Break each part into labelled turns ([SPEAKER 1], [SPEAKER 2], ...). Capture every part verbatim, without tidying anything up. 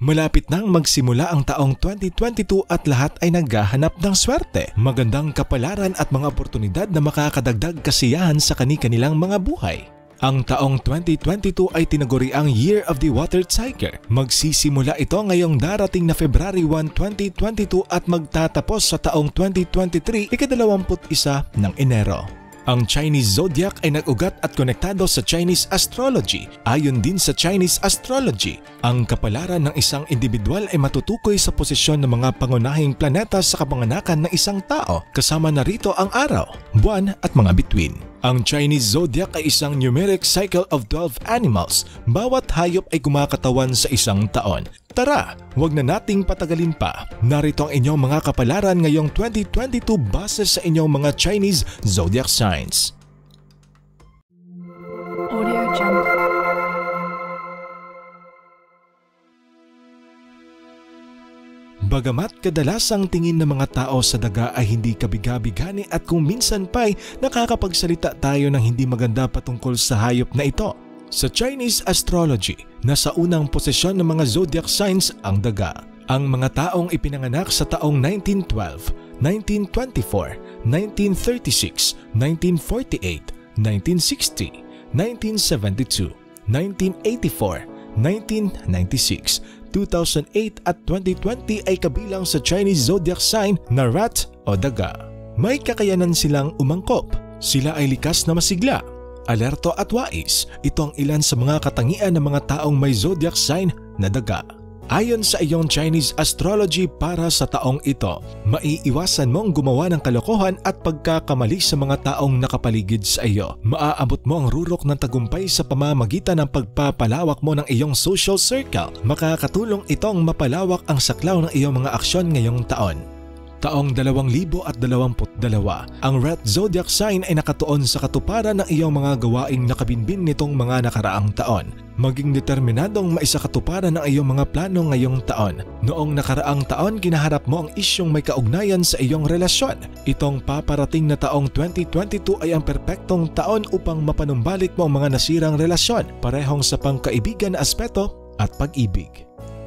[SPEAKER 1] Malapit nang magsimula ang taong twenty twenty-two at lahat ay naghahanap ng swerte, magandang kapalaran at mga oportunidad na makakadagdag kasiyahan sa kani-kanilang mga buhay. Ang taong twenty twenty-two ay tinaguriang Year of the Water Tiger. Magsisimula ito ngayong darating na February one, twenty twenty-two at magtatapos sa taong twenty twenty-three, ikadalawamput isa ng Enero. Ang Chinese Zodiac ay nag-ugat at konektado sa Chinese Astrology. Ayon din sa Chinese Astrology, ang kapalaran ng isang individual ay matutukoy sa posisyon ng mga pangunahing planeta sa kapanganakan ng isang tao, kasama na rito ang araw, buwan at mga bituin. Ang Chinese Zodiac ay isang numeric cycle of twelve animals. Bawat hayop ay kumakatawan sa isang taon. Tara, wag na nating patagalin pa. Narito ang inyong mga kapalaran ngayong twenty twenty-two base sa inyong mga Chinese Zodiac signs.
[SPEAKER 2] Audio Jungle.
[SPEAKER 1] Bagamat kadalasang tingin ng mga tao sa daga ay hindi kabiga-bigani at kung minsan pa'y nakakapagsalita tayo ng hindi maganda patungkol sa hayop na ito. Sa Chinese Astrology, nasa unang posisyon ng mga zodiac signs ang daga. Ang mga taong ipinanganak sa taong nineteen twelve, nineteen twenty-four, nineteen thirty-six, nineteen forty-eight, nineteen sixty, nineteen seventy-two, nineteen eighty-four, nineteen ninety-six, two thousand eight at twenty twenty ay kabilang sa Chinese zodiac sign na rat o daga. May kakayanan silang umangkop. Sila ay likas na masigla, alerto at wais. Ito ang ilan sa mga katangian ng mga taong may zodiac sign na daga. Ayon sa iyong Chinese Astrology para sa taong ito, maiiwasan mong gumawa ng kalokohan at pagkakamali sa mga taong nakapaligid sa iyo. Maaabot mo ang rurok ng tagumpay sa pamamagitan ng pagpapalawak mo ng iyong social circle. Makakatulong itong mapalawak ang saklaw ng iyong mga aksyon ngayong taon. Taong dalawang libo at dalawamput dalawa, ang rat zodiac sign ay nakatuon sa katuparan ng iyong mga gawaing nakabinbin nitong mga nakaraang taon. Maging determinadong maisakatuparan ang iyong mga plano ngayong taon. Noong nakaraang taon, kinaharap mo ang isyong may kaugnayan sa iyong relasyon. Itong paparating na taong twenty twenty-two ay ang perpektong taon upang mapanumbalik mo ang mga nasirang relasyon, parehong sa pangkaibigan na aspeto at pag-ibig.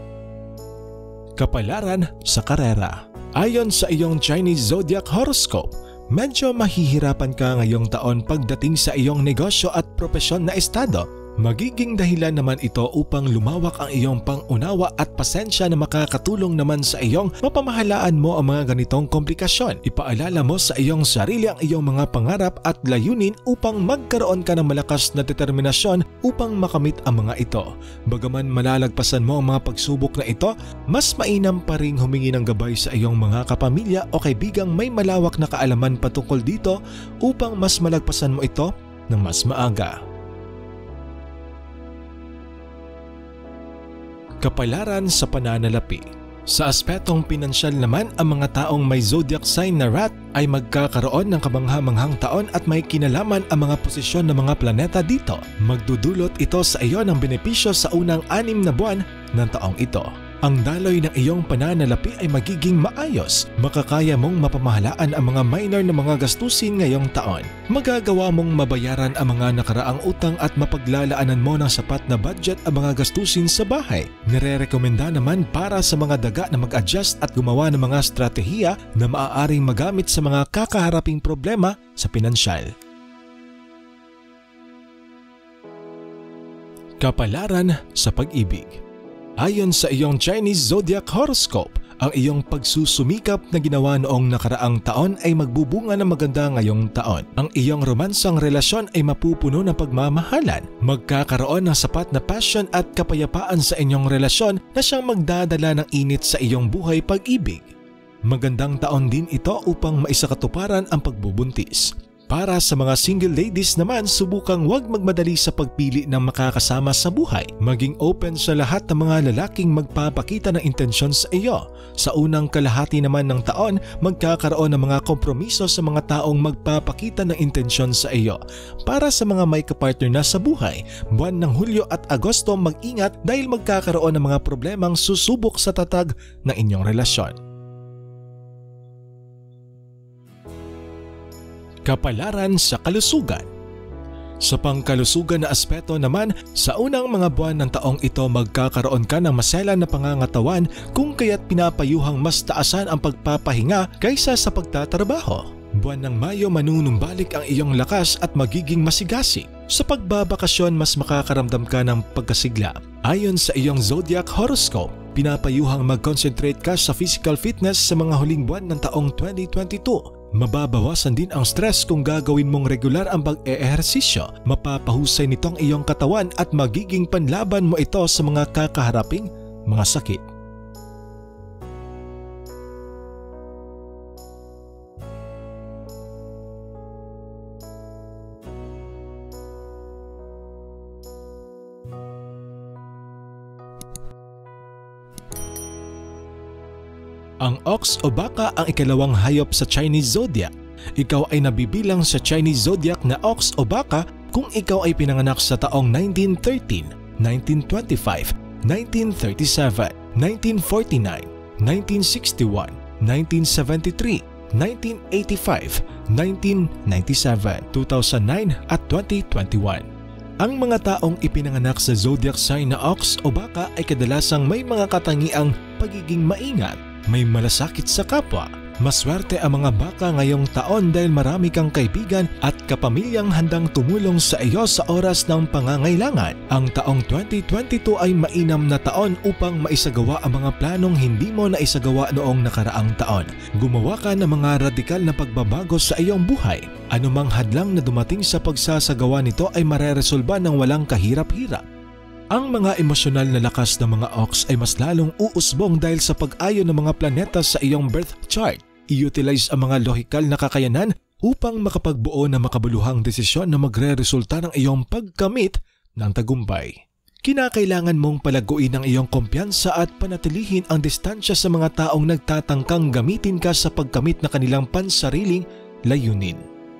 [SPEAKER 1] Kapalaran sa karera. Ayon sa iyong Chinese Zodiac Horoscope, medyo mahihirapan ka ngayong taon pagdating sa iyong negosyo at propesyon na estado. Magiging dahilan naman ito upang lumawak ang iyong pangunawa at pasensya na makakatulong naman sa iyong mapamahalaan mo ang mga ganitong komplikasyon. Ipaalala mo sa iyong sarili ang iyong mga pangarap at layunin upang magkaroon ka ng malakas na determinasyon upang makamit ang mga ito. Bagaman malalagpasan mo ang mga pagsubok na ito, mas mainam pa ring humingi ng gabay sa iyong mga kapamilya o kaibigang may malawak na kaalaman patungkol dito upang mas malagpasan mo ito ng mas maaga. Kapalaran sa pananalapi. Sa aspetong pinansyal naman, ang mga taong may zodiac sign na rat ay magkakaroon ng kamangha-manghang taon at may kinalaman ang mga posisyon ng mga planeta dito. Magdudulot ito sa iyo ng benepisyo sa unang anim na buwan ng taong ito. Ang daloy ng iyong pananalapi ay magiging maayos. Makakaya mong mapamahalaan ang mga minor na mga gastusin ngayong taon. Magagawa mong mabayaran ang mga nakaraang utang at mapaglalaanan mo ng sapat na budget ang mga gastusin sa bahay. Nire-rekomenda naman para sa mga daga na mag-adjust at gumawa ng mga estratehiya na maaaring magamit sa mga kakaharaping problema sa pinansyal. Kapalaran sa pag-ibig. Ayon sa iyong Chinese Zodiac Horoscope, ang iyong pagsusumikap na ginawa noong nakaraang taon ay magbubunga ng maganda ngayong taon. Ang iyong romansang relasyon ay mapupuno ng pagmamahalan. Magkakaroon ng sapat na passion at kapayapaan sa inyong relasyon na siyang magdadala ng init sa iyong buhay pag-ibig. Magandang taon din ito upang maisakatuparan ang pagbubuntis. Para sa mga single ladies naman, subukang huwag magmadali sa pagpili ng makakasama sa buhay. Maging open sa lahat ng mga lalaking magpapakita ng intensyon sa iyo. Sa unang kalahati naman ng taon, magkakaroon ng mga kompromiso sa mga taong magpapakita ng intensyon sa iyo. Para sa mga may kapartner na sa buhay, buwan ng Hulyo at Agosto, mag-ingat dahil magkakaroon ng mga problemang susubok sa tatag ng inyong relasyon. Kapalaran sa kalusugan. Sa pangkalusugan na aspeto naman, sa unang mga buwan ng taong ito magkakaroon ka ng maselan na pangangatawan kung kaya't pinapayuhang mas taasan ang pagpapahinga kaysa sa pagtatrabaho. Buwan ng Mayo manunumbalik ang iyong lakas at magiging masigasi. Sa pagbabakasyon mas makakaramdam ka ng pagkasigla. Ayon sa iyong zodiac horoscope, pinapayuhang mag-concentrate ka sa physical fitness sa mga huling buwan ng taong twenty twenty-two. Mababawasan din ang stress kung gagawin mong regular ang pag-eehersisyo. Mapapahusay nito ang iyong katawan at magiging panlaban mo ito sa mga kakaharaping mga sakit. Ang ox o baka ang ikalawang hayop sa Chinese zodiac. Ikaw ay nabibilang sa Chinese zodiac na ox o baka kung ikaw ay pinanganak sa taong nineteen thirteen, nineteen twenty-five, nineteen thirty-seven, nineteen forty-nine, nineteen sixty-one, nineteen seventy-three, nineteen eighty-five, nineteen ninety-seven, two thousand nine at twenty twenty-one. Ang mga taong ipinanganak sa zodiac sign na ox o baka ay kadalasang may mga katangiang pagiging maingat, may malasakit sa kapwa. Maswerte ang mga baka ngayong taon dahil marami kang kaibigan at kapamilyang handang tumulong sa iyo sa oras ng pangangailangan. Ang taong twenty twenty-two ay mainam na taon upang maisagawa ang mga planong hindi mo naisagawa noong nakaraang taon. Gumawa ka ng mga radikal na pagbabago sa iyong buhay. Anumang hadlang na dumating sa pagsasagawa nito ay mareresolba ng walang kahirap-hirap. Ang mga emosyonal na lakas ng mga ox ay mas lalong uusbong dahil sa pag-ayon ng mga planeta sa iyong birth chart. I-utilize ang mga lohikal na kakayanan upang makapagbuo ng makabuluhang desisyon na magre-resulta ng iyong pagkamit ng tagumpay. Kinakailangan mong palaguin ang iyong kumpiyansa at panatilihin ang distansya sa mga taong nagtatangkang gamitin ka sa pagkamit na kanilang pansariling layunin.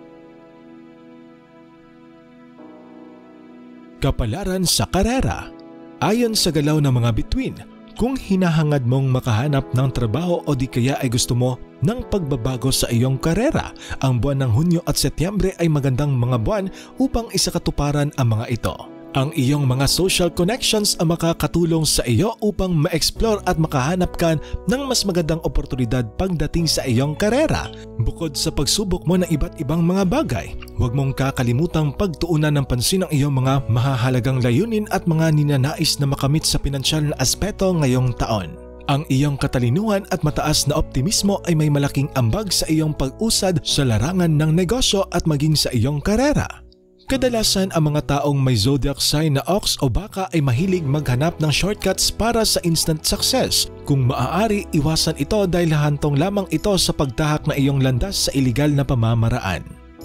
[SPEAKER 1] Kapalaran sa karera. Ayon sa galaw ng mga bituin, kung hinahangad mong makahanap ng trabaho o di kaya ay gusto mo ng pagbabago sa iyong karera, ang buwan ng Hunyo at Setyembre ay magandang mga buwan upang isakatuparan ang mga ito. Ang iyong mga social connections ang makakatulong sa iyo upang ma-explore at makahanap ka ng mas magandang oportunidad pagdating sa iyong karera. Bukod sa pagsubok mo ng iba't ibang mga bagay, huwag mong kakalimutang pagtuunan ng pansin ang iyong mga mahahalagang layunin at mga ninanais na makamit sa pinansyal na aspeto ngayong taon. Ang iyong katalinuhan at mataas na optimismo ay may malaking ambag sa iyong pag-usad sa larangan ng negosyo at maging sa iyong karera. Kadalasan ang mga taong may zodiac sign na ox o baka ay mahilig maghanap ng shortcuts para sa instant success. Kung maaari, iwasan ito dahil hahantong lamang ito sa pagtahak na iyong landas sa iligal na pamamaraan.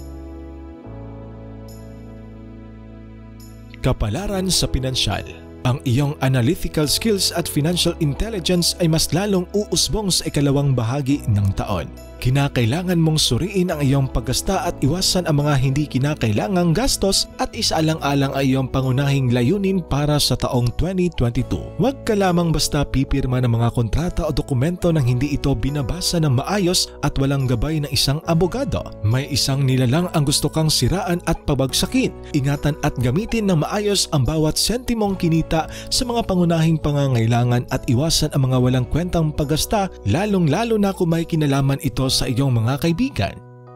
[SPEAKER 1] Kapalaran sa pinansyal. Ang iyong analytical skills at financial intelligence ay mas lalong uusbong sa ikalawang bahagi ng taon. Kinakailangan mong suriin ang iyong paggasta at iwasan ang mga hindi kinakailangang gastos at isaalang-alang ang iyong pangunahing layunin para sa taong twenty twenty-two. Huwag ka lamang basta pipirma ng mga kontrata o dokumento nang hindi ito binabasa ng maayos at walang gabay ng isang abogado. May isang nilalang ang gusto kang siraan at pabagsakin. Ingatan at gamitin ng maayos ang bawat sentimong kinita sa mga pangunahing pangangailangan at iwasan ang mga walang kwentang paggasta, lalong-lalo na kung may kinalaman ito sa iyong mga kaibigan.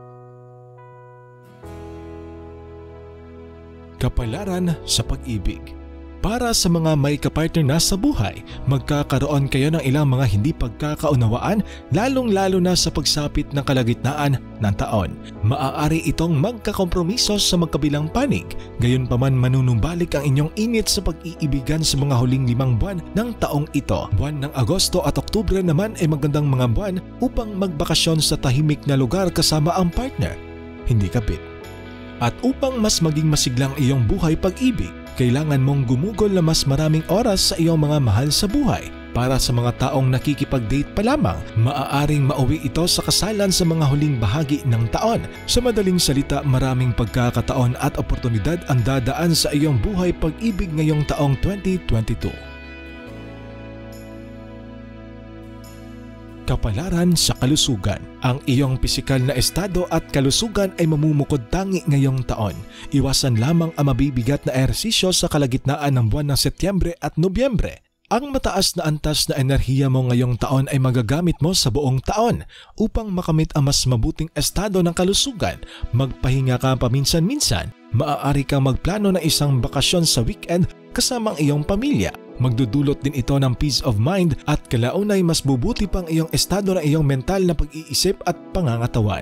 [SPEAKER 1] Kapalaran sa pag-ibig. Para sa mga may kapartner na sa buhay, magkakaroon kayo ng ilang mga hindi pagkakaunawaan, lalong-lalo na sa pagsapit ng kalagitnaan ng taon. Maaari itong magkakompromiso sa magkabilang panig, gayunpaman manunumbalik ang inyong init sa pag-iibigan sa mga huling limang buwan ng taong ito. Buwan ng Agosto at Oktubre naman ay magandang mga buwan upang magbakasyon sa tahimik na lugar kasama ang partner, hindi kabit. At upang mas maging masiglang iyong buhay pag-ibig, kailangan mong gumugol na mas maraming oras sa iyong mga mahal sa buhay. Para sa mga taong nakikipag-date pa lamang, maaaring mauwi ito sa kasalan sa mga huling bahagi ng taon. Sa madaling salita, maraming pagkakataon at oportunidad ang dadaan sa iyong buhay pag-ibig ngayong taong twenty twenty-two. Kapalaran sa kalusugan. Ang iyong pisikal na estado at kalusugan ay mamumukod tangi ngayong taon. Iwasan lamang ang mabibigat na ehersisyo sa kalagitnaan ng buwan ng Setyembre at Nobyembre. Ang mataas na antas na enerhiya mo ngayong taon ay magagamit mo sa buong taon upang makamit ang mas mabuting estado ng kalusugan. Magpahinga ka paminsan-minsan. Maaari kang magplano ng isang bakasyon sa weekend kasama ang iyong pamilya. Magdudulot din ito ng peace of mind at kalaunay mas bubuti pang iyong estado ng iyong mental na pag-iisip at pangangatawan.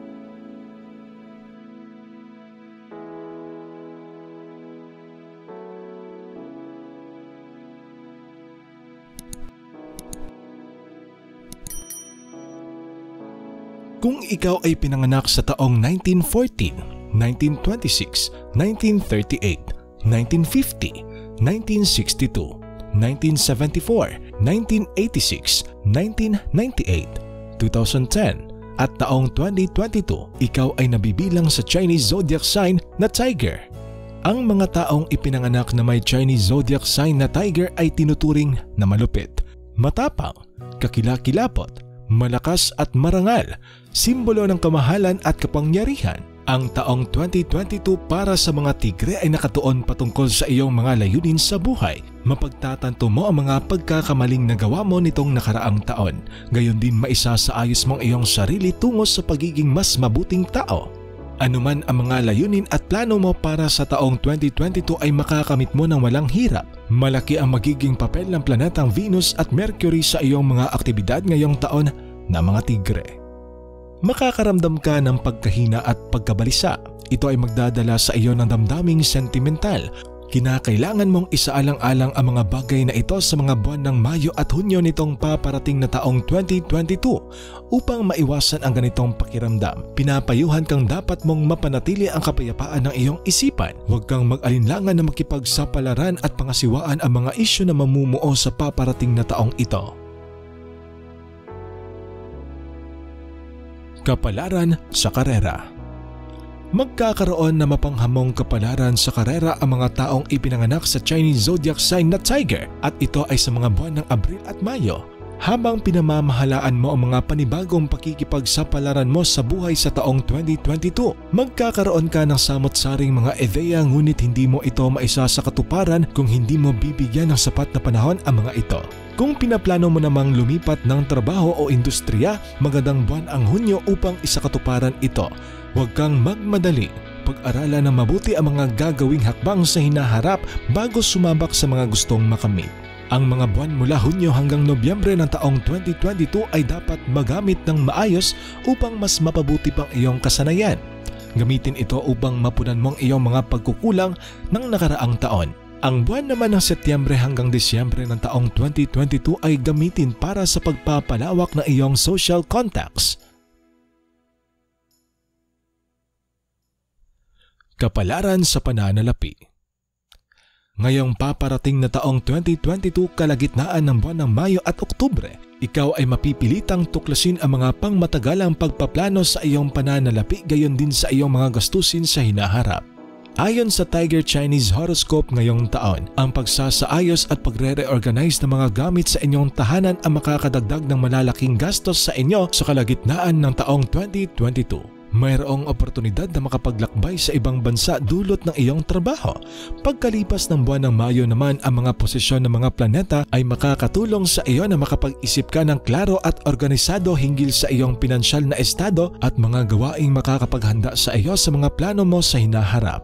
[SPEAKER 1] Kung ikaw ay pinanganak sa taong nineteen fourteen, nineteen twenty-six, nineteen thirty-eight, nineteen fifty, nineteen sixty-two, nineteen seventy-four, nineteen eighty-six, nineteen ninety-eight, two thousand ten at taong twenty twenty-two, ikaw ay nabibilang sa Chinese zodiac sign na Tiger. Ang mga taong ipinanganak na may Chinese zodiac sign na Tiger ay tinuturing na malupit, matapang, kakilakilapot, malakas at marangal, simbolo ng kamahalan at kapangyarihan. Ang taong twenty twenty-two para sa mga Tigre ay nakatuon patungkol sa iyong mga layunin sa buhay. Mapagtatanto mo ang mga pagkakamaling nagawa mo nitong nakaraang taon. Gayon din maisasaayos mong iyong sarili tungo sa pagiging mas mabuting tao. Anuman ang mga layunin at plano mo para sa taong twenty twenty-two ay makakamit mo ng walang hirap. Malaki ang magiging papel ng planetang Venus at Mercury sa iyong mga aktibidad ngayong taon na mga Tigre. Makakaramdam ka ng pagkahina at pagkabalisa. Ito ay magdadala sa iyo ng damdaming sentimental. Kinakailangan mong isaalang-alang ang mga bagay na ito sa mga buwan ng Mayo at Hunyo nitong paparating na taong twenty twenty-two. Upang maiwasan ang ganitong pakiramdam, pinapayuhan kang dapat mong mapanatili ang kapayapaan ng iyong isipan. Huwag kang mag-alinlangan na makipagsapalaran at pangasiwaan ang mga isyu na mamumuo sa paparating na taong ito. Kapalaran sa karera. Magkakaroon na mapanghamong kapalaran sa karera ang mga taong ipinanganak sa Chinese zodiac sign na Tiger at ito ay sa mga buwan ng Abril at Mayo. Habang pinamamahalaan mo ang mga panibagong pakikipagsapalaran mo sa buhay sa taong twenty twenty-two, magkakaroon ka ng samot-saring mga ideya ngunit hindi mo ito maisa sa katuparan kung hindi mo bibigyan ng sapat na panahon ang mga ito. Kung pinaplano mo namang lumipat ng trabaho o industriya, magandang buwan ang Hunyo upang isakatuparan ito. Huwag kang magmadali. Pag-aralan ng mabuti ang mga gagawing hakbang sa hinaharap bago sumabak sa mga gustong makamit. Ang mga buwan mula Hunyo hanggang Nobyembre ng taong twenty twenty-two ay dapat magamit ng maayos upang mas mapabuti pang iyong kasanayan. Gamitin ito upang mapunan mong iyong mga pagkukulang ng nakaraang taon. Ang buwan naman ng Setyembre hanggang Disyembre ng taong twenty twenty-two ay gamitin para sa pagpapalawak ng iyong social contacts. Kapalaran sa pananalapi. Ngayong paparating na taong twenty twenty-two kalagitnaan ng buwan ng Mayo at Oktubre, ikaw ay mapipilitang tuklasin ang mga pangmatagalang pagpaplano sa iyong pananalapi gayon din sa iyong mga gastusin sa hinaharap. Ayon sa Tiger Chinese Horoscope ngayong taon, ang pagsasaayos at pagre-reorganize ng mga gamit sa inyong tahanan ang makakadagdag ng malalaking gastos sa inyo sa kalagitnaan ng taong twenty twenty-two. Mayroong oportunidad na makapaglakbay sa ibang bansa dulot ng iyong trabaho. Pagkalipas ng buwan ng Mayo naman, ang mga posisyon ng mga planeta ay makakatulong sa iyo na makapag-isip ka ng klaro at organisado hinggil sa iyong pinansyal na estado at mga gawaing makakapaghanda sa iyo sa mga plano mo sa hinaharap.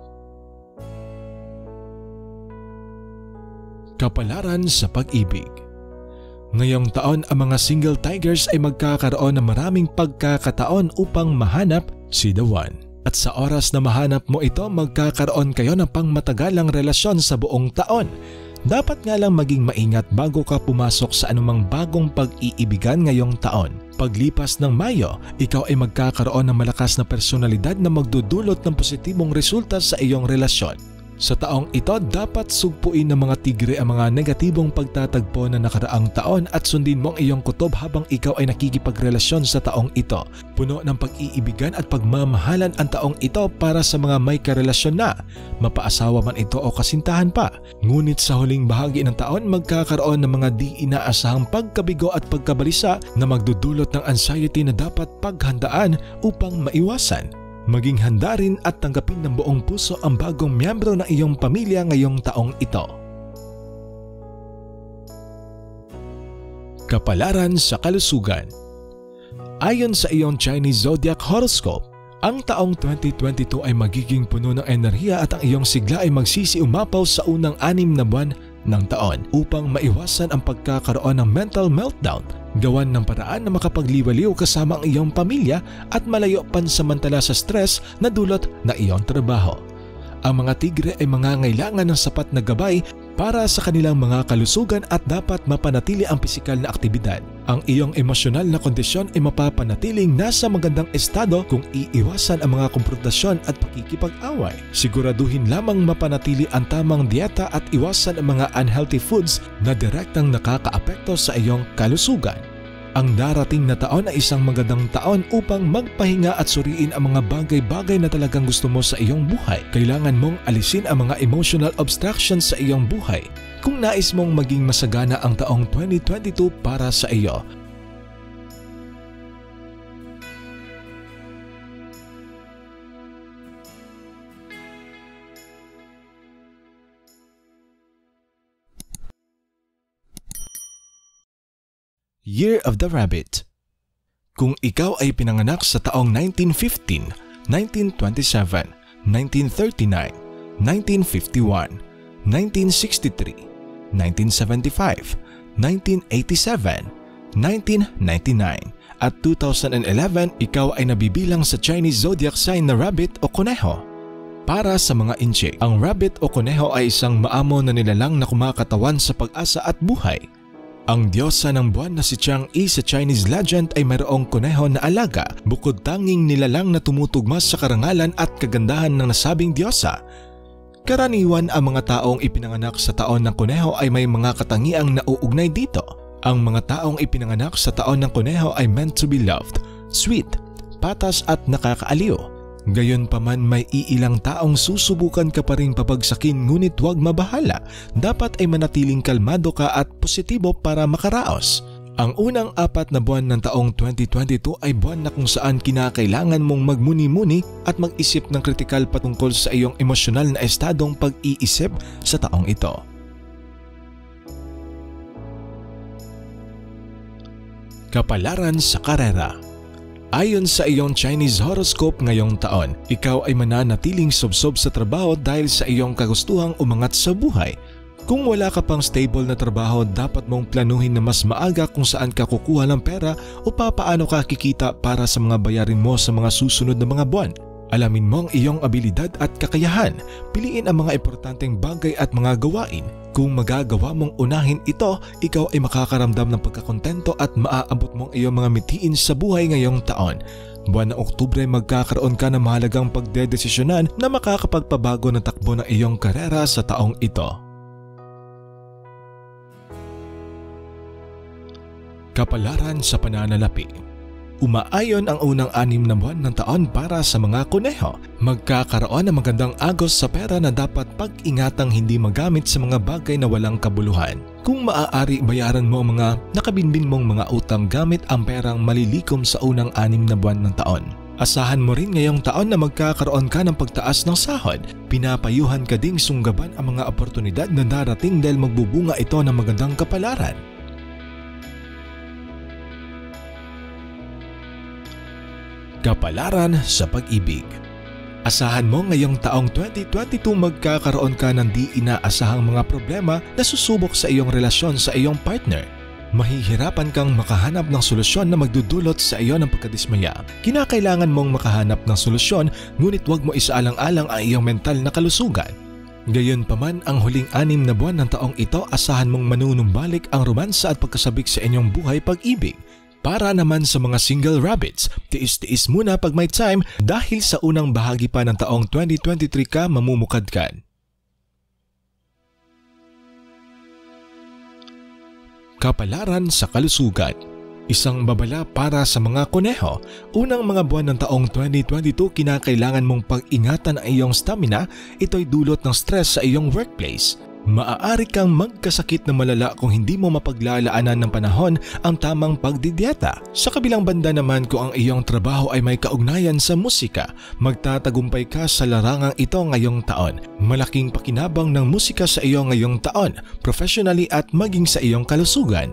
[SPEAKER 1] Kapalaran sa pag-ibig. Ngayong taon ang mga single tigers ay magkakaroon ng maraming pagkakataon upang mahanap si The One. At sa oras na mahanap mo ito, magkakaroon kayo ng pangmatagalang relasyon sa buong taon. Dapat nga lang maging maingat bago ka pumasok sa anumang bagong pag-iibigan ngayong taon. Paglipas ng Mayo, ikaw ay magkakaroon ng malakas na personalidad na magdudulot ng positibong resulta sa iyong relasyon. Sa taong ito, dapat sugpuin ng mga tigre ang mga negatibong pagtatagpo na nakaraang taon at sundin mo ang iyong kutob habang ikaw ay nakikipagrelasyon sa taong ito. Puno ng pag-iibigan at pagmamahalan ang taong ito para sa mga may karelasyon na, mapaasawa man ito o kasintahan pa. Ngunit sa huling bahagi ng taon, magkakaroon ng mga di inaasahang pagkabigo at pagkabalisa na magdudulot ng anxiety na dapat paghandaan upang maiwasan. Maging handa rin at tanggapin ng buong puso ang bagong miyembro ng iyong pamilya ngayong taong ito. Kapalaran sa kalusugan. Ayon sa iyong Chinese Zodiac Horoscope, ang taong twenty twenty-two ay magiging puno ng enerhiya at ang iyong sigla ay magsisiumapaw sa unang anim na buwan ng taon upang maiwasan ang pagkakaroon ng mental meltdown. Gawan ng paraan na makapagliwaliw kasama ang iyong pamilya at malayo pansamantala sa stress na dulot na iyong trabaho. Ang mga tigre ay mangangailangan ng sapat na gabay para sa kanilang mga kalusugan at dapat mapanatili ang pisikal na aktibidad. Ang iyong emosyonal na kondisyon ay mapapanatiling nasa magandang estado kung iiwasan ang mga konfrontasyon at pakikipag-away. Siguraduhin lamang mapanatili ang tamang dieta at iwasan ang mga unhealthy foods na direktang nakakaapekto sa iyong kalusugan. Ang darating na taon ay isang magandang taon upang magpahinga at suriin ang mga bagay-bagay na talagang gusto mo sa iyong buhay. Kailangan mong alisin ang mga emotional obstructions sa iyong buhay kung nais mong maging masagana ang taong twenty twenty-two para sa iyo. Year of the Rabbit. Kung ikaw ay pinanganak sa taong nineteen fifteen, nineteen twenty-seven, nineteen thirty-nine, nineteen fifty-one, nineteen sixty-three, nineteen seventy-five, nineteen eighty-seven, nineteen ninety-nine at two thousand eleven, ikaw ay nabibilang sa Chinese zodiac sign na rabbit o kuneho. Para sa mga inche, ang rabbit o kuneho ay isang maamo na nilalang na kumakatawan sa pag-asa at buhay. Ang diyosa ng buwan na si Chang'e sa Chinese legend ay mayroong kuneho na alaga, bukod tanging nilalang na tumutugma sa karangalan at kagandahan ng nasabing diyosa. Karaniwan ang mga taong ipinanganak sa taon ng kuneho ay may mga katangiang nauugnay dito. Ang mga taong ipinanganak sa taon ng kuneho ay meant to be loved, sweet, patas at nakakaaliw. Gayunpaman may iilang taong susubukan ka pa ring papagsakin ngunit huwag mabahala. Dapat ay manatiling kalmado ka at positibo para makaraos. Ang unang apat na buwan ng taong twenty twenty-two ay buwan na kung saan kinakailangan mong magmuni-muni at mag-isip ng kritikal patungkol sa iyong emosyonal na estadong pag-iisip sa taong ito. Kapalaran sa karera. Ayon sa iyong Chinese horoscope ngayong taon, ikaw ay mananatiling sobsob sa trabaho dahil sa iyong kagustuhang umangat sa buhay. Kung wala ka pang stable na trabaho, dapat mong planuhin na mas maaga kung saan ka kukuha ng pera o papaano ka kikita para sa mga bayarin mo sa mga susunod na mga buwan. Alamin mo ang iyong abilidad at kakayahan. Piliin ang mga importanteng bagay at mga gawain. Kung magagawa mong unahin ito, ikaw ay makakaramdam ng pagkakontento at maaabot mong iyong mga mitiin sa buhay ngayong taon. Buwan ng Oktubre, magkakaroon ka ng mahalagang pagdedesisyonan na makakapagpabago ng takbo ng iyong karera sa taong ito. Kapalaran sa pananalapi. Umaayon ang unang anim na buwan ng taon para sa mga kuneho. Magkakaroon ng magandang agos sa pera na dapat pag-ingatang hindi magamit sa mga bagay na walang kabuluhan. Kung maaari, bayaran mo ang mga nakabinbin mong mga utang gamit ang perang malilikom sa unang anim na buwan ng taon. Asahan mo rin ngayong taon na magkakaroon ka ng pagtaas ng sahod. Pinapayuhan ka ding sunggaban ang mga oportunidad na darating dahil magbubunga ito ng magandang kapalaran. Kapalaran sa pag-ibig. Asahan mo ngayong taong twenty twenty-two magkakaroon ka ng di inaasahang mga problema na susubok sa iyong relasyon sa iyong partner. Mahihirapan kang makahanap ng solusyon na magdudulot sa iyo ng pagkadismaya. Kinakailangan mong makahanap ng solusyon ngunit huwag mo isaalang-alang ang iyong mental na kalusugan. Gayunpaman, ang huling anim na buwan ng taong ito, asahan mong manunumbalik ang romansa at pagkasabik sa inyong buhay pag-ibig. Para naman sa mga single rabbits, tiis-tiis muna pag may time dahil sa unang bahagi pa ng taong twenty twenty-three ka mamumukadkad. Kapalaran sa kalusugan. Isang babala para sa mga kuneho. Unang mga buwan ng taong twenty twenty-two, kinakailangan mong pag-ingatan ang iyong stamina. Ito'y dulot ng stress sa iyong workplace. Maaari kang magkasakit na malala kung hindi mo mapaglalaanan ng panahon ang tamang pagdidieta. Sa kabilang banda naman, kung ang iyong trabaho ay may kaugnayan sa musika, magtatagumpay ka sa larangang ito ngayong taon. Malaking pakinabang ng musika sa iyo ngayong taon, professionally at maging sa iyong kalusugan.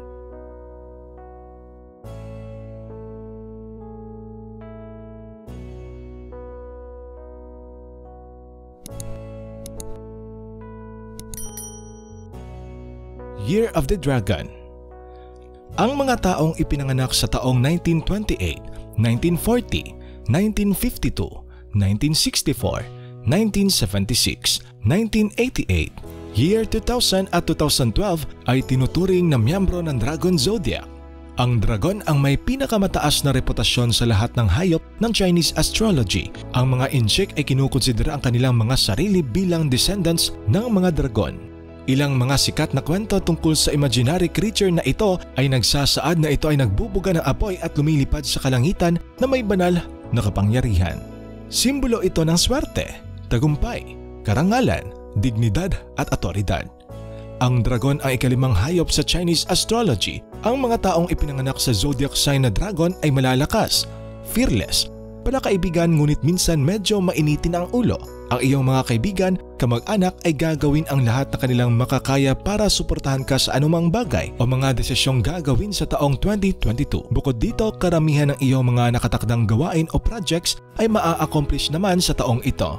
[SPEAKER 1] Year of the Dragon. Ang mga taong ipinanganak sa taong nineteen twenty-eight, nineteen forty, nineteen fifty-two, nineteen sixty-four, nineteen seventy-six, nineteen eighty-eight, year two thousand at two thousand twelve ay tinuturing na miyembro ng Dragon Zodiac. Ang dragon ang may pinakamataas na reputasyon sa lahat ng hayop ng Chinese astrology. Ang mga inchik ay kinukonsidera ang kanilang mga sarili bilang descendants ng mga dragon. Ilang mga sikat na kwento tungkol sa imaginary creature na ito ay nagsasaad na ito ay nagbubuga ng apoy at lumilipad sa kalangitan na may banal na kapangyarihan. Simbolo ito ng swerte, tagumpay, karangalan, dignidad at otoridad. Ang dragon ang ikalimang hayop sa Chinese astrology. Ang mga taong ipinanganak sa zodiac sign na dragon ay malalakas, fearless, palakaibigan ngunit minsan medyo mainitin ang ulo. Ang iyong mga kaibigan, kamag-anak ay gagawin ang lahat na kanilang makakaya para suportahan ka sa anumang bagay o mga desisyong gagawin sa taong twenty twenty-two. Bukod dito, karamihan ng iyong mga nakatakdang gawain o projects ay maa-accomplish naman sa taong ito.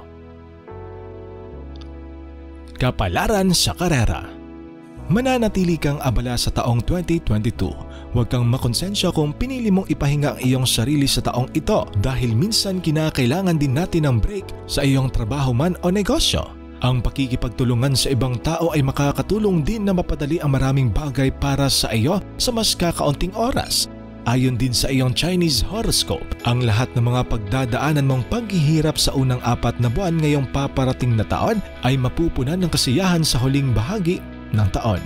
[SPEAKER 1] Kapalaran sa karera. Mananatili kang abala sa taong twenty twenty-two. Huwag kang makonsensya kung pinili mong ipahinga ang iyong sarili sa taong ito dahil minsan kinakailangan din natin ng break sa iyong trabaho man o negosyo. Ang pakikipagtulungan sa ibang tao ay makakatulong din na mapadali ang maraming bagay para sa iyo sa mas kakaunting oras. Ayon din sa iyong Chinese horoscope, ang lahat ng mga pagdadaanan mong paghihirap sa unang apat na buwan ngayong paparating na taon ay mapupunan ng kasiyahan sa huling bahagi ng taon.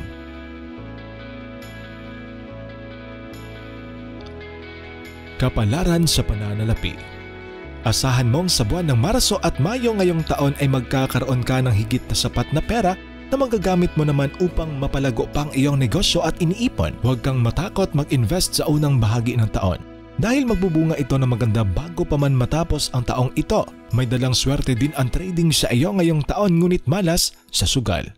[SPEAKER 1] Kapalaran sa pananalapi. Asahan mong sa buwan ng Marso at Mayo ngayong taon ay magkakaroon ka ng higit na sapat na pera na magagamit mo naman upang mapalago pa ang iyong negosyo at iniipon. Huwag kang matakot mag-invest sa unang bahagi ng taon dahil magbubunga ito na maganda bago pa man matapos ang taong ito. May dalang swerte din ang trading sa iyo ngayong taon ngunit malas sa sugal.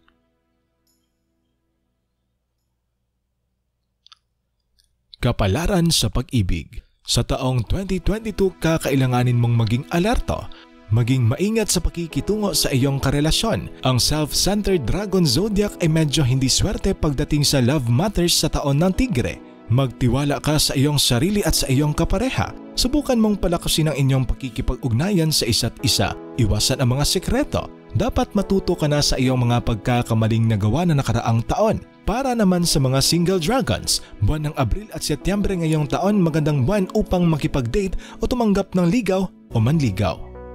[SPEAKER 1] Kapalaran sa pag-ibig. Sa taong twenty twenty-two, kakailanganin mong maging alerto, maging maingat sa pakikitungo sa iyong karelasyon. Ang self-centered Dragon Zodiac ay medyo hindi swerte pagdating sa love matters sa taon ng Tigre. Magtiwala ka sa iyong sarili at sa iyong kapareha. Subukan mong palakasin ang inyong pakikipag-ugnayan sa isa't isa. Iwasan ang mga sekreto. Dapat matuto ka na sa iyong mga pagkakamaling nagawa na nakaraang taon. Para naman sa mga single dragons, buwan ng Abril at Setyembre ngayong taon magandang buwan upang makipag-date o tumanggap ng ligaw o manligaw.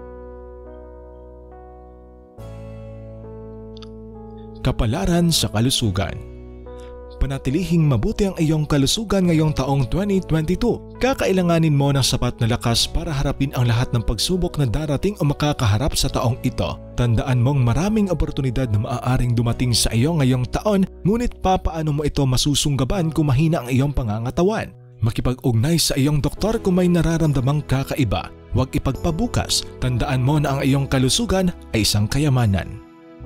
[SPEAKER 1] Kapalaran sa kalusugan. Panatilihing mabuti ang iyong kalusugan ngayong taong twenty twenty-two. Kakailanganin mo ng sapat na lakas para harapin ang lahat ng pagsubok na darating o makakaharap sa taong ito. Tandaan mong maraming oportunidad na maaaring dumating sa iyo ngayong taon, ngunit papaano mo ito masusunggaban kung mahina ang iyong pangangatawan? Makipag-ugnay sa iyong doktor kung may nararamdamang kakaiba. Huwag ipagpabukas. Tandaan mo na ang iyong kalusugan ay isang kayamanan.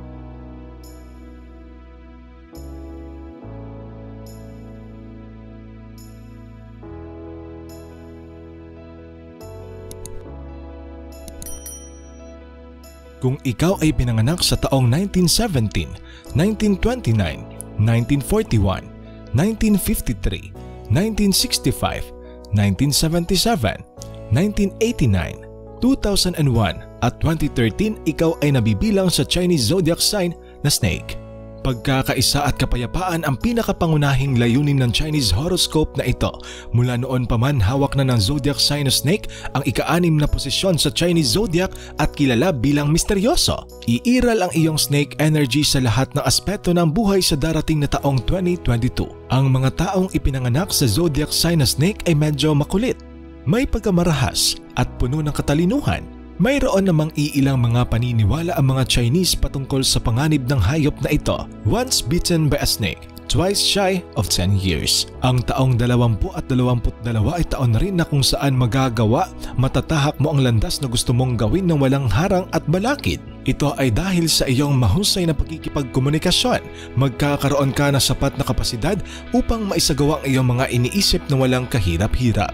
[SPEAKER 1] Kung ikaw ay pinanganak sa taong nineteen seventeen, nineteen twenty-nine, nineteen forty-one, nineteen fifty-three, nineteen sixty-five, nineteen seventy-seven, nineteen eighty-nine, two thousand one at twenty thirteen, ikaw ay nabibilang sa Chinese zodiac sign na Snake. Pagkakaisa at kapayapaan ang pinakapangunahing layunin ng Chinese horoscope na ito. Mula noon pa man hawak na ng zodiac sign na Snake ang ika-anim na posisyon sa Chinese zodiac at kilala bilang misteryoso. Iiral ang iyong Snake energy sa lahat ng aspeto ng buhay sa darating na taong twenty twenty-two. Ang mga taong ipinanganak sa zodiac sign na Snake ay medyo makulit, may pagkamarahas at puno ng katalinuhan. Mayroon namang iilang mga paniniwala ang mga Chinese patungkol sa panganib ng hayop na ito. Once bitten by a snake, twice shy of ten years. Ang taong dalawampu at dalawamput dalawa ay taon na rin na kung saan magagawa, matatahak mo ang landas na gusto mong gawin ng walang harang at balakid. Ito ay dahil sa iyong mahusay na pagkikipagkomunikasyon. Magkakaroon ka ng sapat na kapasidad upang maisagawa ang iyong mga iniisip na walang kahirap-hirap.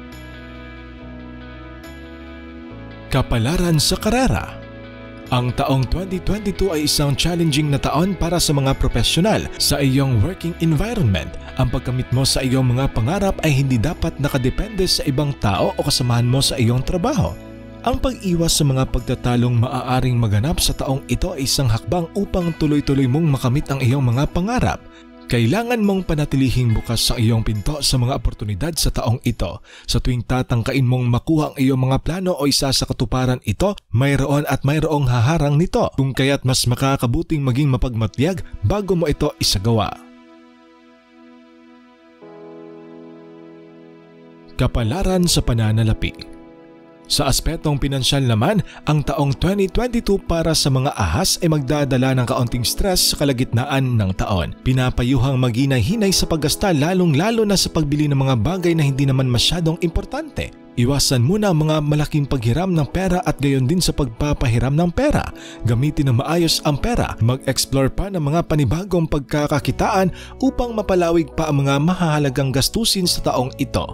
[SPEAKER 1] Kapalaran sa karera. Ang taong twenty twenty-two ay isang challenging na taon para sa mga profesional sa iyong working environment. Ang pagkamit mo sa iyong mga pangarap ay hindi dapat nakadepende sa ibang tao o kasamahan mo sa iyong trabaho. Ang pag-iwas sa mga pagtatalong maaaring maganap sa taong ito ay isang hakbang upang tuloy-tuloy mong makamit ang iyong mga pangarap. Kailangan mong panatilihing bukas sa iyong pinto sa mga oportunidad sa taong ito. Sa tuwing tatangkain mong makuha ang iyong mga plano o isa sa katuparan ito, mayroon at mayroong haharang nito. Kung kaya't mas makakabuting maging mapagmatyag bago mo ito isagawa. Kapalaran sa pananalapi. Sa aspetong pinansyal naman, ang taong twenty twenty-two para sa mga ahas ay magdadala ng kaunting stress sa kalagitnaan ng taon. Pinapayuhang maghinay-hinay sa paggasta lalong-lalo na sa pagbili ng mga bagay na hindi naman masyadong importante. Iwasan muna ang mga malaking paghiram ng pera at gayon din sa pagpapahiram ng pera. Gamitin ng maayos ang pera. Mag-explore pa ng mga panibagong pagkakakitaan upang mapalawig pa ang mga mahahalagang gastusin sa taong ito.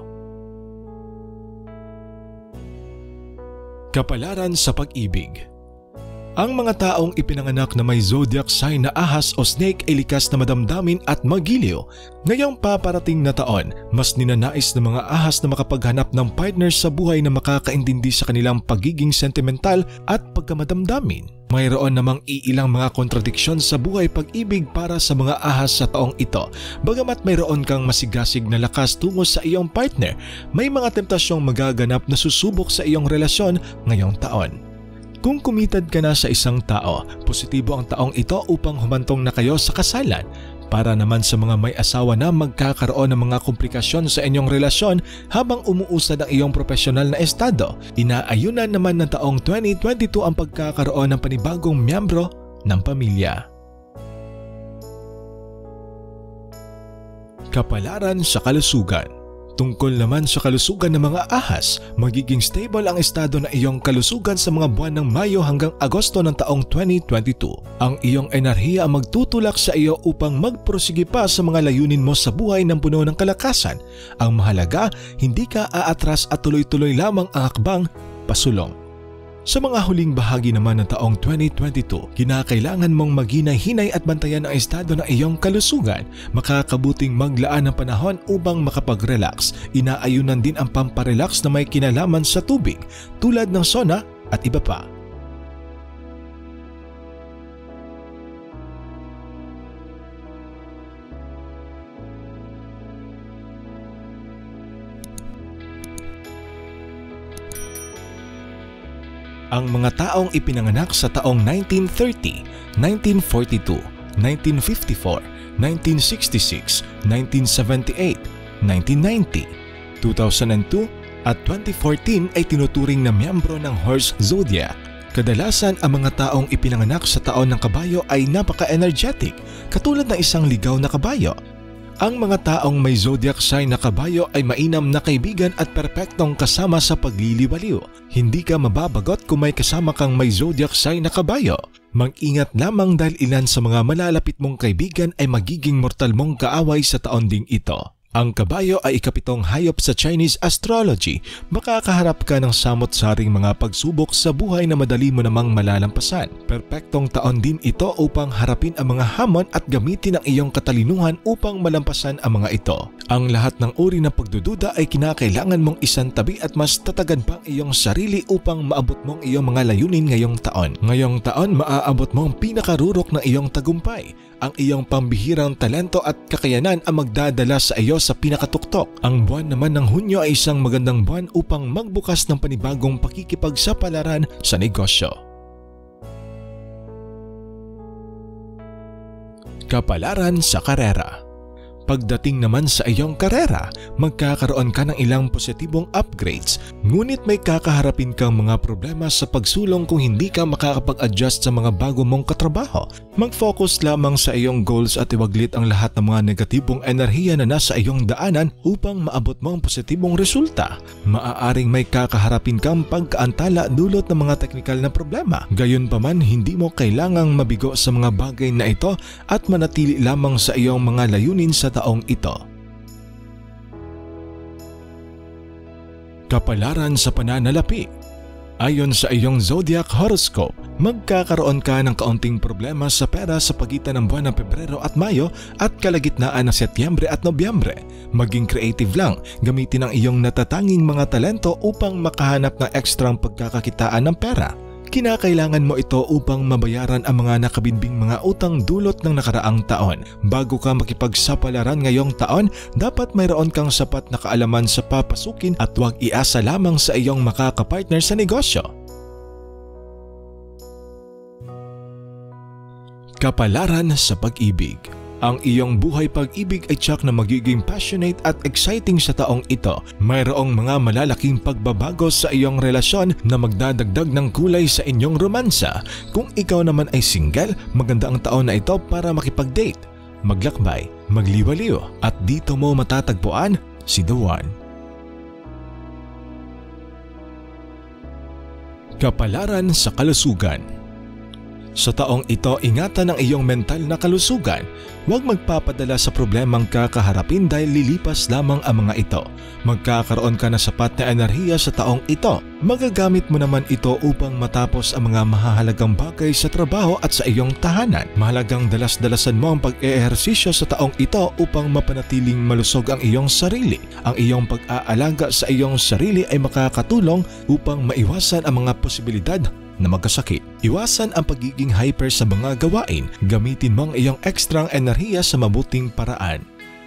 [SPEAKER 1] Kapalaran sa pag-ibig. Ang mga taong ipinanganak na may zodiac sign na ahas o snake ay likas na madamdamin at magiliw. Ngayong paparating na taon, mas ninanais ng mga ahas na makapaghanap ng partner sa buhay na makakaintindi sa kanilang pagiging sentimental at pagkamadamdamin. Mayroon namang iilang mga kontradiksyon sa buhay pag-ibig para sa mga ahas sa taong ito. Bagamat mayroon kang masigasig na lakas tungo sa iyong partner, may mga temptasyong magaganap na susubok sa iyong relasyon ngayong taon. Kung kumitad ka na sa isang tao, positibo ang taong ito upang humantong na kayo sa kasalan. Para naman sa mga may asawa na magkakaroon ng mga komplikasyon sa inyong relasyon habang umuusad ang iyong profesional na estado, inaayunan naman ng taong twenty twenty-two ang pagkakaroon ng panibagong miyembro ng pamilya. Kapalaran sa kalusugan. Tungkol naman sa kalusugan ng mga ahas, magiging stable ang estado ng iyong kalusugan sa mga buwan ng Mayo hanggang Agosto ng taong twenty twenty-two. Ang iyong enerhiya ang magtutulak sa iyo upang magprosige pa sa mga layunin mo sa buhay ng puno ng kalakasan. Ang mahalaga, hindi ka aatras at tuloy-tuloy lamang ang hakbang pasulong. Sa mga huling bahagi naman ng taong twenty twenty-two, kinakailangan mong maghinay-hinay at bantayan ang estado ng iyong kalusugan. Makakabuting maglaan ng panahon upang makapag-relax. Inaayunan din ang pamparelax na may kinalaman sa tubig, tulad ng sauna at iba pa. Ang mga taong ipinanganak sa taong nineteen thirty, nineteen forty-two, nineteen fifty-four, nineteen sixty-six, nineteen seventy-eight, nineteen ninety, two thousand two at twenty fourteen ay tinuturing na miyembro ng Horse Zodiac. Kadalasan ang mga taong ipinanganak sa taon ng kabayo ay napaka-energetic, katulad ng isang ligaw na kabayo. Ang mga taong may zodiac sign na kabayo ay mainam na kaibigan at perpektong kasama sa pagliliwaliw. Hindi ka mababagot kung may kasama kang may zodiac sign na kabayo. Mag-ingat lamang dahil ilan sa mga malalapit mong kaibigan ay magiging mortal mong kaaway sa taon ding ito. Ang kabayo ay ikapitong hayop sa Chinese astrology. Makakaharap ka ng samot-saring mga pagsubok sa buhay na madali mo namang malalampasan. Perpektong taon din ito upang harapin ang mga hamon at gamitin ang iyong katalinuhan upang malampasan ang mga ito. Ang lahat ng uri ng pagdududa ay kinakailangan mong isantabi at mas tatagan pa ang iyong sarili upang maabot mong iyong mga layunin ngayong taon. Ngayong taon, maaabot mo ang pinakarurok ng iyong tagumpay. Ang iyong pambihirang talento at kakayanan ang magdadala sa iyo sa pinakatuktok. Ang buwan naman ng Hunyo ay isang magandang buwan upang magbukas ng panibagong pakikipagsapalaran sa negosyo. Kapalaran sa karera. Pagdating naman sa iyong karera, magkakaroon ka ng ilang positibong upgrades, ngunit may kakaharapin kang mga problema sa pagsulong kung hindi ka makakapag-adjust sa mga bago mong katrabaho. Mag-focus lamang sa iyong goals at iwaglit ang lahat ng mga negatibong enerhiya na nasa iyong daanan upang maabot mo ang positibong resulta. Maaaring may kakaharapin kang pagkaantala dulot ng mga teknikal na problema. Gayunpaman, hindi mo kailangang mabigo sa mga bagay na ito at manatili lamang sa iyong mga layunin sa taong ito. Kapalaran sa pananalapi. Ayon sa iyong zodiac horoscope, magkakaroon ka ng kaunting problema sa pera sa pagitan ng buwan ng Pebrero at Mayo at kalagitnaan ng Setyembre at Nobyembre. Maging creative lang, gamitin ang iyong natatanging mga talento upang makahanap ng ekstrang pagkakakitaan ng pera. Kinakailangan mo ito upang mabayaran ang mga nakabinbing mga utang dulot ng nakaraang taon. Bago ka makipagsapalaran ngayong taon, dapat mayroon kang sapat na kaalaman sa papasukin at huwag iasa lamang sa iyong makakapartner sa negosyo. Kapalaran sa pag-ibig. Ang iyong buhay pag-ibig ay tiyak na magiging passionate at exciting sa taong ito. Mayroong mga malalaking pagbabago sa iyong relasyon na magdadagdag ng kulay sa inyong romansa. Kung ikaw naman ay single, maganda ang taon na ito para makipag-date, maglakbay, magliwaliw at dito mo matatagpuan si The One. Kapalaran sa kalusugan. Sa taong ito, ingatan ang iyong mental na kalusugan. Huwag magpapadala sa problemang kakaharapin dahil lilipas lamang ang mga ito. Magkakaroon ka na sapat na enerhiya sa taong ito. Magagamit mo naman ito upang matapos ang mga mahahalagang bagay sa trabaho at sa iyong tahanan. Mahalagang dalas-dalasan mo ang pag-eehersisyo sa taong ito upang mapanatiling malusog ang iyong sarili. Ang iyong pag-aalaga sa iyong sarili ay makakatulong upang maiwasan ang mga posibilidad na magkasakit. Iwasan ang pagiging hyper sa mga gawain. Gamitin mo ang iyong ekstrang enerhiya sa mabuting paraan.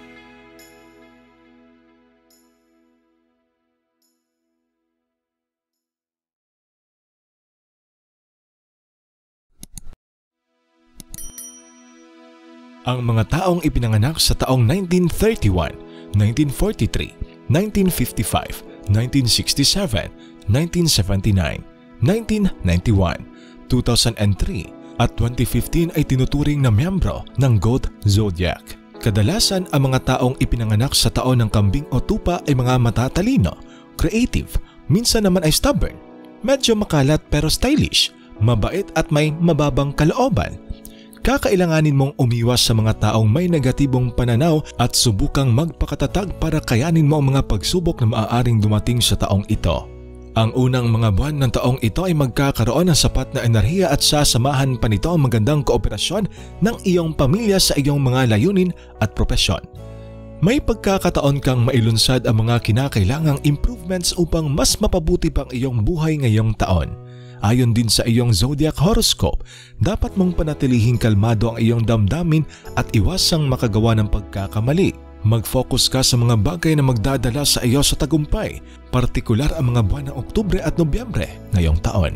[SPEAKER 1] Ang mga taong ipinanganak sa taong nineteen thirty-one, nineteen forty-three, nineteen fifty-five, nineteen sixty-seven, nineteen seventy-nine, nineteen ninety-one, two thousand three at twenty fifteen ay tinuturing na miyembro ng Goat Zodiac. Kadalasan ang mga taong ipinanganak sa taon ng Kambing o Tupa ay mga matatalino, creative, minsan naman ay stubborn, medyo makalat pero stylish, mabait at may mababang kalooban. Kakailanganin mong umiwas sa mga taong may negatibong pananaw at subukang magpakatatag para kayanin mo ang mga pagsubok na maaaring dumating sa taong ito. Ang unang mga buwan ng taong ito ay magkakaroon ng sapat na enerhiya at sasamahan pa nito ang magandang kooperasyon ng iyong pamilya sa iyong mga layunin at propesyon. May pagkakataon kang mailunsad ang mga kinakailangang improvements upang mas mapabuti pa ang iyong buhay ngayong taon. Ayon din sa iyong zodiac horoscope, dapat mong panatilihing kalmado ang iyong damdamin at iwasang makagawa ng pagkakamali. Mag-focus ka sa mga bagay na magdadala sa iyo sa tagumpay, partikular ang mga buwan ng Oktubre at Nobyembre ngayong taon.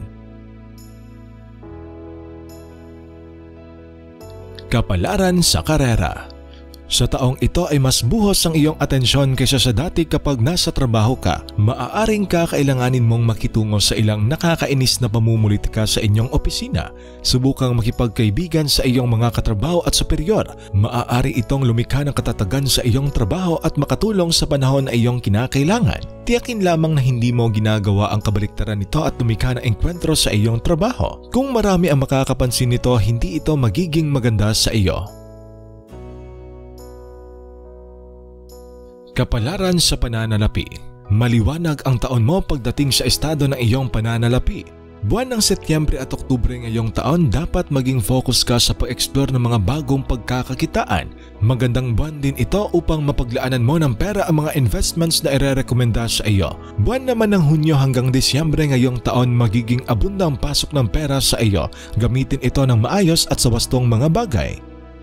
[SPEAKER 1] Kapalaran sa karera. Sa taong ito ay mas buhos ang iyong atensyon kaysa sa dati kapag nasa trabaho ka. Maaaring kakailanganin mong makitungo sa ilang nakakainis na pamumulitika sa inyong opisina. Subukang makipagkaibigan sa iyong mga katrabaho at superior. Maaari itong lumikha ng katatagan sa iyong trabaho at makatulong sa panahon na iyong kinakailangan. Tiyakin lamang na hindi mo ginagawa ang kabaliktaran nito at lumikha ng engkwentro sa iyong trabaho. Kung marami ang makakapansin nito, hindi ito magiging maganda sa iyo. Kapalaran sa pananalapi. Maliwanag ang taon mo pagdating sa estado ng iyong pananalapi. Buwan ng Setyembre at Oktubre ngayong taon, dapat maging focus ka sa pag-explore ng mga bagong pagkakakitaan. Magandang buwan din ito upang mapaglaanan mo ng pera ang mga investments na irerekomenda sa iyo. Buwan naman ng Hunyo hanggang Disyembre ngayong taon, magiging abundang pasok ng pera sa iyo. Gamitin ito ng maayos at sa wastong mga bagay.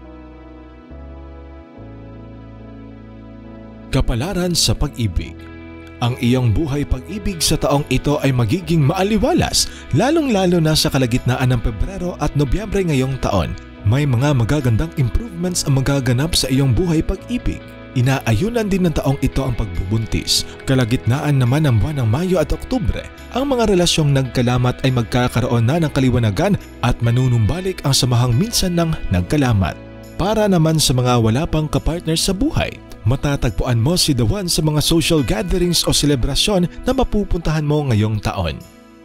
[SPEAKER 1] Kapalaran sa pag-ibig. Ang iyong buhay pag-ibig sa taong ito ay magiging maaliwalas, lalong-lalo na sa kalagitnaan ng Pebrero at Nobyembre ngayong taon. May mga magagandang improvements ang magaganap sa iyong buhay pag-ibig. Inaayunan din ng taong ito ang pagbubuntis. Kalagitnaan naman ng buwan ng Mayo at Oktubre, ang mga relasyong nagkalamat ay magkakaroon na ng kaliwanagan at manunumbalik ang samahang minsan ng nagkalamat. Para naman sa mga wala pang kapartner sa buhay, matatagpuan mo si The One sa mga social gatherings o selebrasyon na mapupuntahan mo ngayong taon.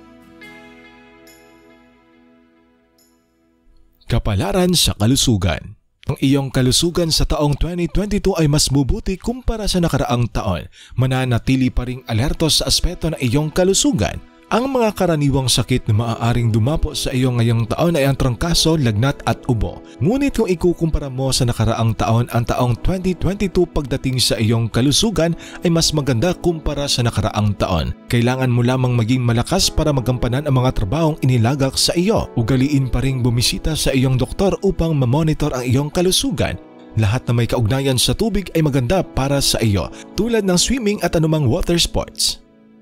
[SPEAKER 1] Kapalaran sa kalusugan. Ang iyong kalusugan sa taong twenty twenty-two ay mas mabuti kumpara sa nakaraang taon. Mananatili pa ring alerto sa aspeto ng iyong kalusugan. Ang mga karaniwang sakit na maaaring dumapo sa iyo ngayong taon ay ang trangkaso, lagnat at ubo. Ngunit kung ikukumpara mo sa nakaraang taon, ang taong twenty twenty-two pagdating sa iyong kalusugan ay mas maganda kumpara sa nakaraang taon. Kailangan mo lamang maging malakas para magampanan ang mga trabahong inilagak sa iyo. Ugaliin pa ring bumisita sa iyong doktor upang mamonitor ang iyong kalusugan. Lahat na may kaugnayan sa tubig ay maganda para sa iyo, tulad ng swimming at anumang water sports.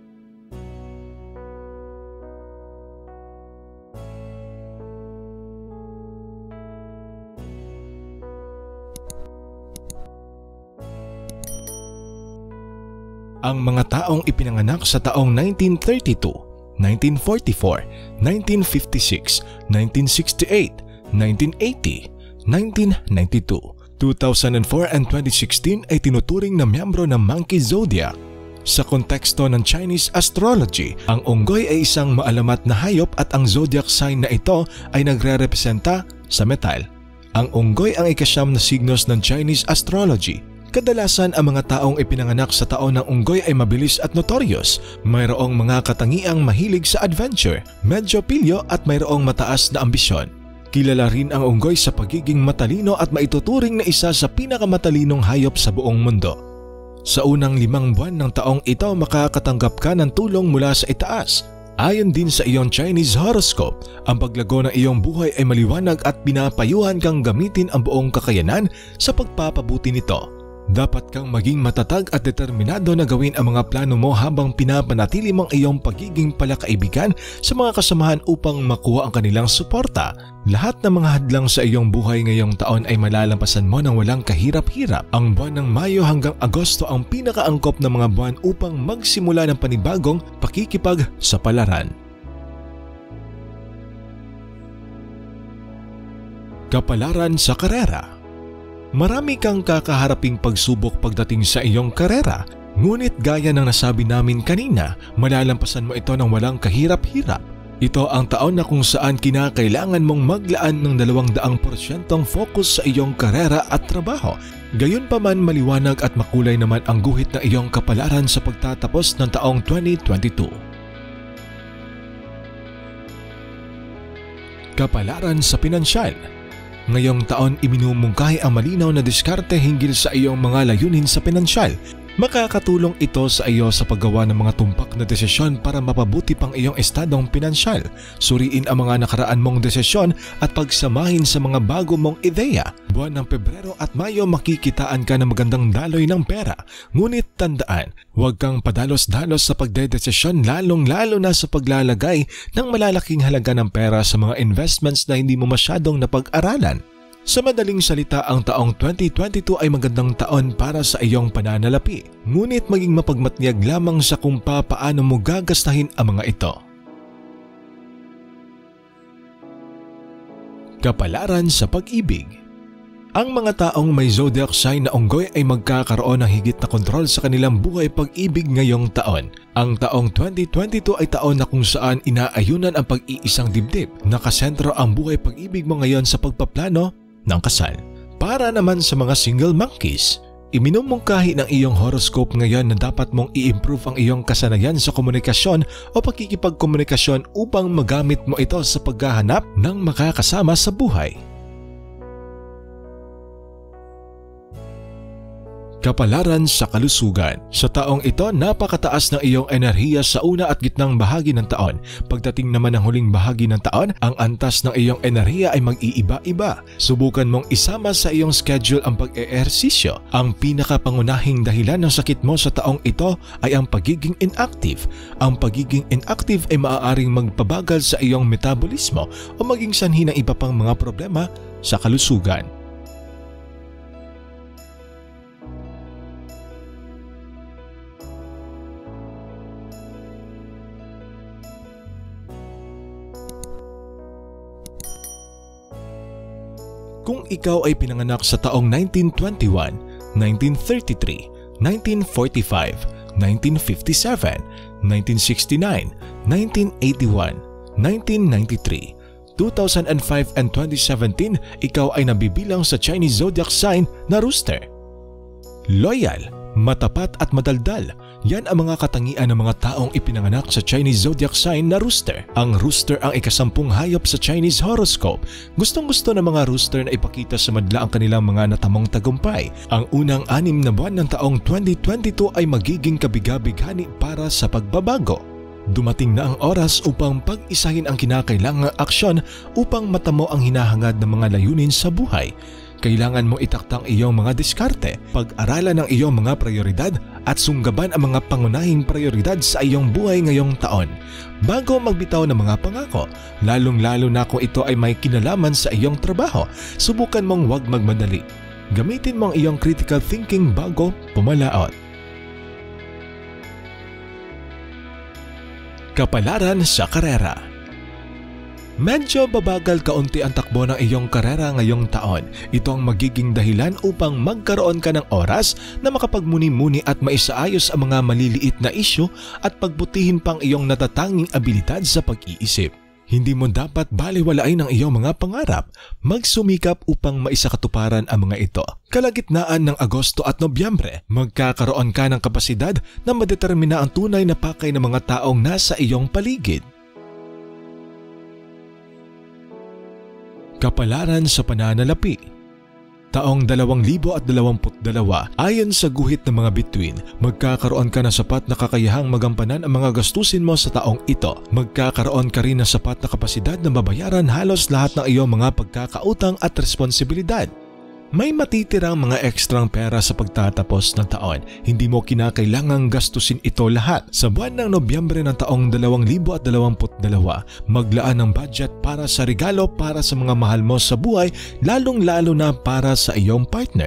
[SPEAKER 1] Ang mga taong ipinanganak sa taong nineteen thirty-two, nineteen forty-four, nineteen fifty-six, nineteen sixty-eight, nineteen eighty, nineteen ninety-two, two thousand four and twenty sixteen ay tinuturing na miyembro ng Monkey Zodiac. Sa konteksto ng Chinese astrology, ang unggoy ay isang maalamat na hayop at ang zodiac sign na ito ay nagre-representa sa metal. Ang unggoy ang ikasyam na signos ng Chinese astrology. Kadalasan ang mga taong ipinanganak sa taon ng unggoy ay mabilis at notorious. Mayroong mga katangiang mahilig sa adventure, medyo pilyo at mayroong mataas na ambisyon. Kilala rin ang unggoy sa pagiging matalino at maituturing na isa sa pinakamatalinong hayop sa buong mundo. Sa unang limang buwan ng taong ito, makakatanggap ka ng tulong mula sa itaas. Ayon din sa iyong Chinese horoscope, ang paglago ng iyong buhay ay maliwanag at pinapayuhan kang gamitin ang buong kakayanan sa pagpapabuti nito. Dapat kang maging matatag at determinado na gawin ang mga plano mo habang pinapanatili mo ang iyong pagiging palakaibigan sa mga kasamahan upang makuha ang kanilang suporta. Lahat ng mga hadlang sa iyong buhay ngayong taon ay malalampasan mo ng walang kahirap-hirap. Ang buwan ng Mayo hanggang Agosto ang pinakaangkop na mga buwan upang magsimula ng panibagong pakikipagsapalaran. Kapalaran sa karera. Marami kang kakaharaping pagsubok pagdating sa iyong karera, ngunit gaya ng nasabi namin kanina, malalampasan mo ito ng walang kahirap-hirap. Ito ang taon na kung saan kinakailangan mong maglaan ng dalawang daang porsyentong focus sa iyong karera at trabaho. Gayunpaman, maliwanag at makulay naman ang guhit ng iyong kapalaran sa pagtatapos ng taong twenty twenty-two. Kapalaran sa pinansyal. Ngayong taon, iminumungkahi ang malinaw na diskarte hinggil sa iyong mga layunin sa pinansyal. Makakatulong ito sa iyo sa paggawa ng mga tumpak na desisyon para mapabuti pang iyong estadong pinansyal. Suriin ang mga nakaraan mong desisyon at pagsamahin sa mga bago mong ideya. Buwan ng Pebrero at Mayo, makikitaan ka ng magandang daloy ng pera. Ngunit tandaan, huwag kang padalos-dalos sa pagdedesisyon, lalong-lalo na sa paglalagay ng malalaking halaga ng pera sa mga investments na hindi mo masyadong napag-aralan. Sa madaling salita, ang taong twenty twenty-two ay magandang taon para sa iyong pananalapi. Ngunit maging mapagmatiyag lamang sa kung paano mo gagastahin ang mga ito. Kapalaran sa pag-ibig. Ang mga taong may zodiac sign na unggoy ay magkakaroon ng higit na kontrol sa kanilang buhay pag-ibig ngayong taon. Ang taong twenty twenty-two ay taon na kung saan inaayunan ang pag-iisang dibdib. Nakasentro ang buhay pag-ibig mo ngayon sa pagpaplano ng kasal. Para naman sa mga single monkeys, Iminumungkahi ng iyong horoscope ngayon na dapat mong i-improve ang iyong kasanayan sa komunikasyon o pakikipagkomunikasyon upang magamit mo ito sa paghahanap ng makakasama sa buhay. Kapalaran sa kalusugan. Sa taong ito, napakataas ng iyong enerhiya sa una at gitnang bahagi ng taon. Pagdating naman ng huling bahagi ng taon, ang antas ng iyong enerhiya ay mag-iiba-iba. Subukan mong isama sa iyong schedule ang pag-eehersisyo. Ang pinakapangunahing dahilan ng sakit mo sa taong ito ay ang pagiging inactive. Ang pagiging inactive ay maaaring magpabagal sa iyong metabolismo o maging sanhi ng iba pang mga problema sa kalusugan. Kung ikaw ay pinanganak sa taong nineteen twenty-one, nineteen thirty-three, nineteen forty-five, nineteen fifty-seven, nineteen sixty-nine, nineteen eighty-one, nineteen ninety-three, two thousand five and twenty seventeen, ikaw ay nabibilang sa Chinese zodiac sign na Rooster. Loyal, matapat at madaldal. Yan ang mga katangian ng mga taong ipinanganak sa Chinese zodiac sign na Rooster. Ang Rooster ang ikasampung hayop sa Chinese horoscope. Gustong-gusto ng mga Rooster na ipakita sa madla ang kanilang mga natamong tagumpay. Ang unang anim na buwan ng taong twenty twenty-two ay magiging kabiga-bighani para sa pagbabago. Dumating na ang oras upang pag-isahin ang kinakailangang aksyon upang matamo ang hinahangad ng mga layunin sa buhay. Kailangan mo itakdang iyong mga diskarte, pag-aralan ang iyong mga prioridad at sunggaban ang mga pangunahing prioridad sa iyong buhay ngayong taon. Bago magbitaw ng mga pangako, lalong-lalo na kung ito ay may kinalaman sa iyong trabaho, subukan mong huwag magmadali. Gamitin mo ang iyong critical thinking bago pumalaot. Kapalaran sa karera. Medyo babagal kaunti ang takbo ng iyong karera ngayong taon. Ito ang magiging dahilan upang magkaroon ka ng oras na makapagmuni-muni at maisaayos ang mga maliliit na isyu at pagbutihin pang iyong natatanging abilidad sa pag-iisip. Hindi mo dapat balewalain ang iyong mga pangarap. Magsumikap upang maisakatuparan ang mga ito. Kalagitnaan ng Agosto at Nobyembre, magkakaroon ka ng kapasidad na madetermina ang tunay na pakay ng mga taong nasa iyong paligid. Kapalaran sa pananalapi. Taong dalawang libo at dalawamput dalawa, ayon sa guhit ng mga bituin, magkakaroon ka ng sapat na kakayahang magampanan ang mga gastusin mo sa taong ito. Magkakaroon ka rin ng sapat na kapasidad na mabayaran halos lahat ng iyong mga pagkakautang at responsibilidad. May matitirang mga ekstrang pera sa pagtatapos ng taon. Hindi mo kinakailangang gastusin ito lahat. Sa buwan ng Nobyembre ng taong dalawang libo at dalawamput dalawa, maglaan ng budget para sa regalo para sa mga mahal mo sa buhay, lalong-lalo na para sa iyong partner.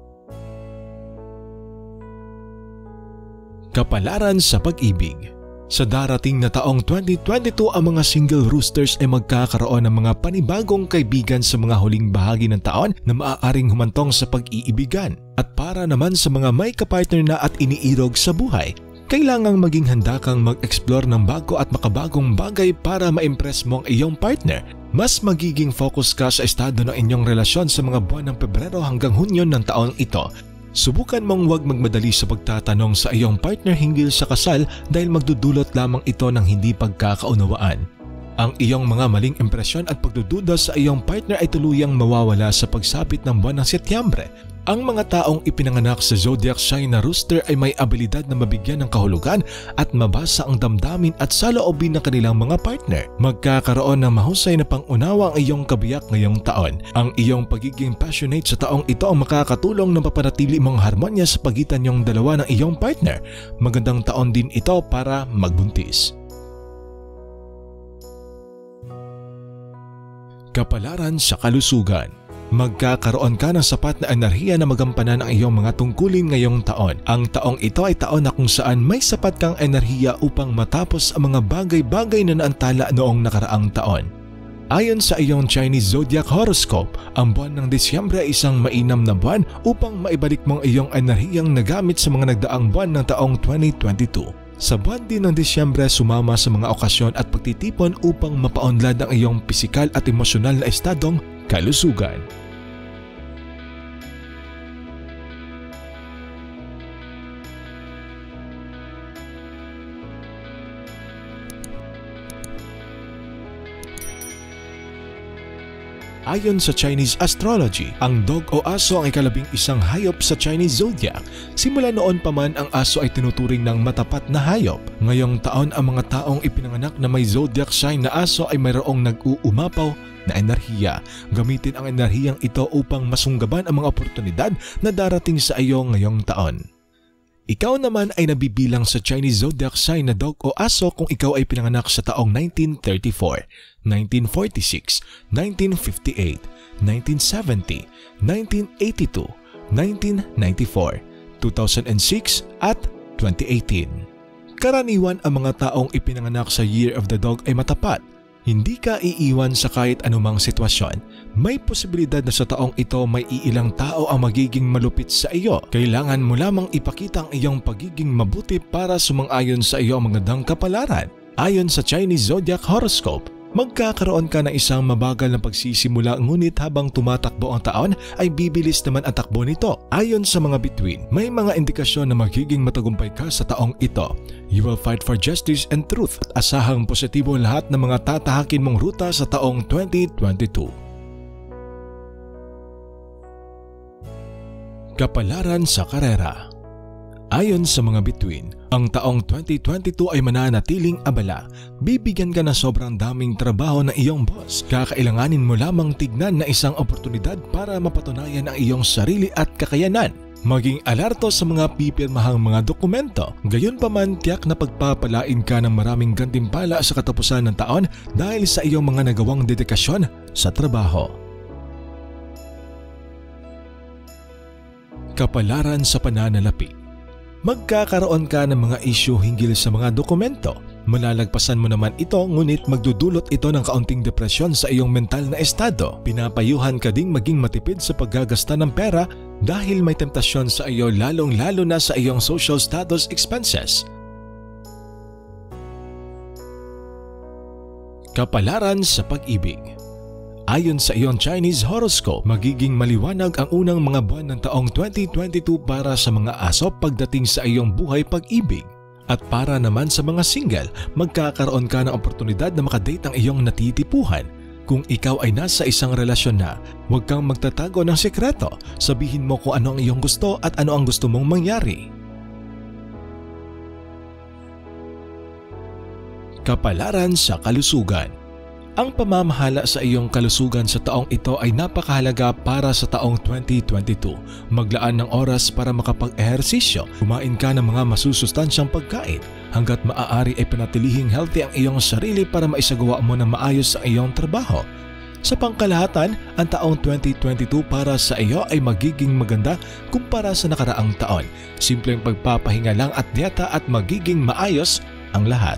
[SPEAKER 1] Kapalaran sa pag-ibig. Sa darating na taong twenty twenty-two, ang mga single roosters ay magkakaroon ng mga panibagong kaibigan sa mga huling bahagi ng taon na maaaring humantong sa pag-iibigan. At para naman sa mga may kapartner na at iniirog sa buhay, kailangang maging handa kang mag-explore ng bago at makabagong bagay para ma-impress mo ang iyong partner. Mas magiging focus ka sa estado ng inyong relasyon sa mga buwan ng Pebrero hanggang Hunyo ng taon ito. Subukan mong huwag magmadali sa pagtatanong sa iyong partner hinggil sa kasal dahil magdudulot lamang ito ng hindi pagkakaunawaan. Ang iyong mga maling impresyon at pagdududa sa iyong partner ay tuluyang mawawala sa pagsapit ng buwan ng Setyembre. Ang mga taong ipinanganak sa zodiac sign na Rooster ay may abilidad na mabigyan ng kahulugan at mabasa ang damdamin at saloobin ng kanilang mga partner. Magkakaroon ng mahusay na pangunawa ang iyong kabiyak ngayong taon. Ang iyong pagiging passionate sa taong ito ang makakatulong na mapanatili mong harmonya sa pagitan niyong dalawa ng iyong partner. Magandang taon din ito para magbuntis. Kapalaran sa kalusugan. Magkakaroon ka ng sapat na enerhiya na magampanan ang iyong mga tungkulin ngayong taon. Ang taong ito ay taon na kung saan may sapat kang enerhiya upang matapos ang mga bagay-bagay na naantala noong nakaraang taon. Ayon sa iyong Chinese zodiac horoscope, ang buwan ng Disyembre ay isang mainam na buwan upang maibalik mong iyong enerhiyang nagamit sa mga nagdaang buwan ng taong twenty twenty-two. Sa buwan din ng Disyembre, sumama sa mga okasyon at pagtitipon upang mapaunlad ang iyong pisikal at emosyonal na estadong kalusugan. Ayon sa Chinese astrology, ang dog o aso ang ikalabing isang hayop sa Chinese zodiac. Simula noon pa man ang aso ay tinuturing ng matapat na hayop. Ngayong taon ang mga taong ipinanganak na may zodiac sign na aso ay mayroong nag-uumapaw na enerhiya. Gamitin ang enerhiyang ito upang masunggaban ang mga oportunidad na darating sa iyo ngayong taon. Ikaw naman ay nabibilang sa Chinese zodiac sign na dog o aso kung ikaw ay pinanganak sa taong nineteen thirty-four, nineteen forty-six, nineteen fifty-eight, nineteen seventy, nineteen eighty-two, nineteen ninety-four, two thousand six at twenty eighteen. Karaniwan ang mga taong ipinanganak sa Year of the Dog ay matapat. Hindi ka iiwan sa kahit anumang sitwasyon. May posibilidad na sa taong ito may iilang tao ang magiging malupit sa iyo. Kailangan mo lamang ipakita ang iyong pagiging mabuti para sumang-ayon sa iyong magandang kapalaran. Ayon sa Chinese Zodiac Horoscope, magkakaroon ka ng isang mabagal na pagsisimula ngunit habang tumatakbo ang taon ay bibilis naman ang takbo nito. Ayon sa mga bituin, may mga indikasyon na magiging matagumpay ka sa taong ito. You will fight for justice and truth. Asahang positibo lahat ng mga tatahakin mong ruta sa taong twenty twenty-two. Kapalaran sa karera. Ayon sa mga bituin, ang taong twenty twenty-two ay mananatiling abala. Bibigyan ka ng sobrang daming trabaho ng iyong boss. Kakailanganin mo lamang tignan na isang oportunidad para mapatunayan ang iyong sarili at kakayanan. Maging alerto sa mga pipirmahang mga dokumento. Gayunpaman, tiyak na pagpapalain ka ng maraming gantimpala sa katapusan ng taon dahil sa iyong mga nagawang dedikasyon sa trabaho. Kapalaran sa pananalapi. Magkakaroon ka ng mga isyu hinggil sa mga dokumento. Malalagpasan mo naman ito ngunit magdudulot ito ng kaunting depresyon sa iyong mental na estado. Pinapayuhan ka ding maging matipid sa paggagasta ng pera dahil may temptasyon sa iyo lalong-lalo na sa iyong social status expenses. Kapalaran sa pag-ibig. Ayon sa iyong Chinese horoscope, magiging maliwanag ang unang mga buwan ng taong twenty twenty-two para sa mga aso pagdating sa iyong buhay pag-ibig. At para naman sa mga single, magkakaroon ka ng oportunidad na makadate ang iyong natitipuhan. Kung ikaw ay nasa isang relasyon na, huwag kang magtatago ng sekreto. Sabihin mo kung ano ang iyong gusto at ano ang gusto mong mangyari. Kapalaran sa kalusugan. Ang pamamahala sa iyong kalusugan sa taong ito ay napakahalaga para sa taong twenty twenty-two. Maglaan ng oras para makapag-ehersisyo, kumain ka ng mga masusustansyang pagkain. Hanggat maaari ay panatilihing healthy ang iyong sarili para maisagawa mo ng maayos ang iyong trabaho. Sa pangkalahatan, ang taong twenty twenty-two para sa iyo ay magiging maganda kumpara sa nakaraang taon. Simpleng pagpapahinga lang at dieta at magiging maayos ang lahat.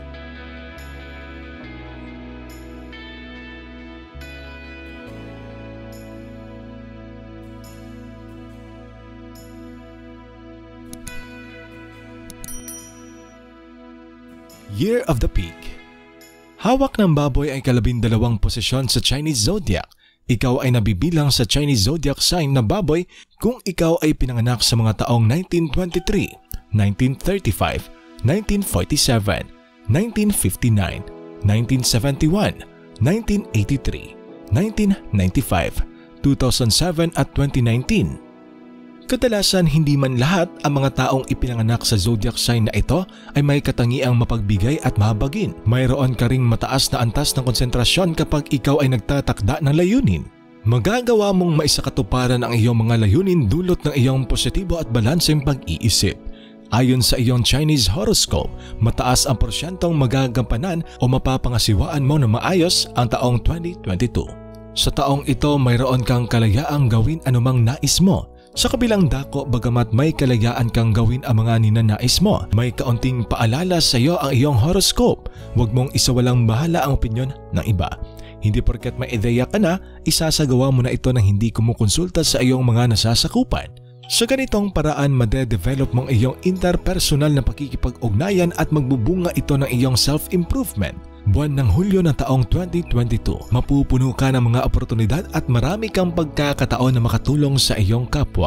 [SPEAKER 1] Year of the Pig. Hawak ng baboy ay kalabindalawang posisyon sa Chinese zodiac. Ikaw ay nabibilang sa Chinese zodiac sign na baboy kung ikaw ay pinanganak sa mga taong nineteen twenty-three, nineteen thirty-five, nineteen forty-seven, nineteen fifty-nine, nineteen seventy-one, nineteen eighty-three, nineteen ninety-five, two thousand seven at twenty nineteen. Kadalasan hindi man lahat ang mga taong ipinanganak sa zodiac sign na ito ay may katangiang mapagbigay at mahabagin. Mayroon ka ring mataas na antas ng konsentrasyon kapag ikaw ay nagtatakda ng layunin. Magagawa mong maisakatuparan ang iyong mga layunin dulot ng iyong positibo at balanseng pag-iisip. Ayon sa iyong Chinese horoscope, mataas ang porsyentong magagampanan o mapapangasiwaan mo na maayos ang taong twenty twenty-two. Sa taong ito, mayroon kang kalayaang gawin anumang nais mo. Sa kabilang dako, bagamat may kalayaan kang gawin ang mga ninanais mo, may kaunting paalala sa iyo ang iyong horoscope. Huwag mong isawalang bahala ang opinyon ng iba. Hindi porket may ideya ka na, isasagawa mo na ito nang hindi kumukonsulta sa iyong mga nasasakupan. Sa ganitong paraan, madedevelop mong iyong interpersonal na pakikipag-ugnayan at magbubunga ito ng iyong self-improvement. Buwan ng Hulyo ng taong twenty twenty-two, mapupuno ka ng mga oportunidad at marami kang pagkakataon na makatulong sa iyong kapwa.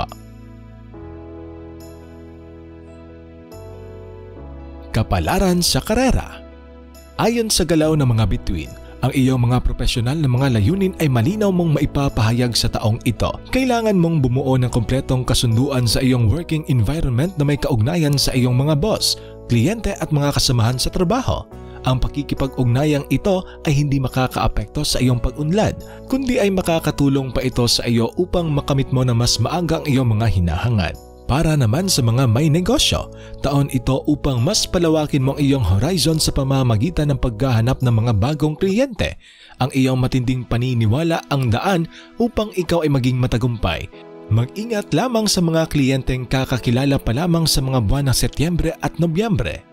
[SPEAKER 1] Kapalaran sa karera. Ayon sa galaw ng mga bituin, ang iyong mga profesional na mga layunin ay malinaw mong maipapahayag sa taong ito. Kailangan mong bumuo ng kompletong kasunduan sa iyong working environment na may kaugnayan sa iyong mga boss, kliyente at mga kasamahan sa trabaho. Ang pakikipag-ugnayang ito ay hindi makakaapekto sa iyong pag-unlad, kundi ay makakatulong pa ito sa iyo upang makamit mo na mas maaga ang iyong mga hinahangad. Para naman sa mga may negosyo, taon ito upang mas palawakin mo ang iyong horizon sa pamamagitan ng paghahanap ng mga bagong kliyente. Ang iyong matinding paniniwala ang daan upang ikaw ay maging matagumpay. Mag-ingat lamang sa mga kliyenteng kakakilala pa lamang sa mga buwan ng Setyembre at Nobyembre.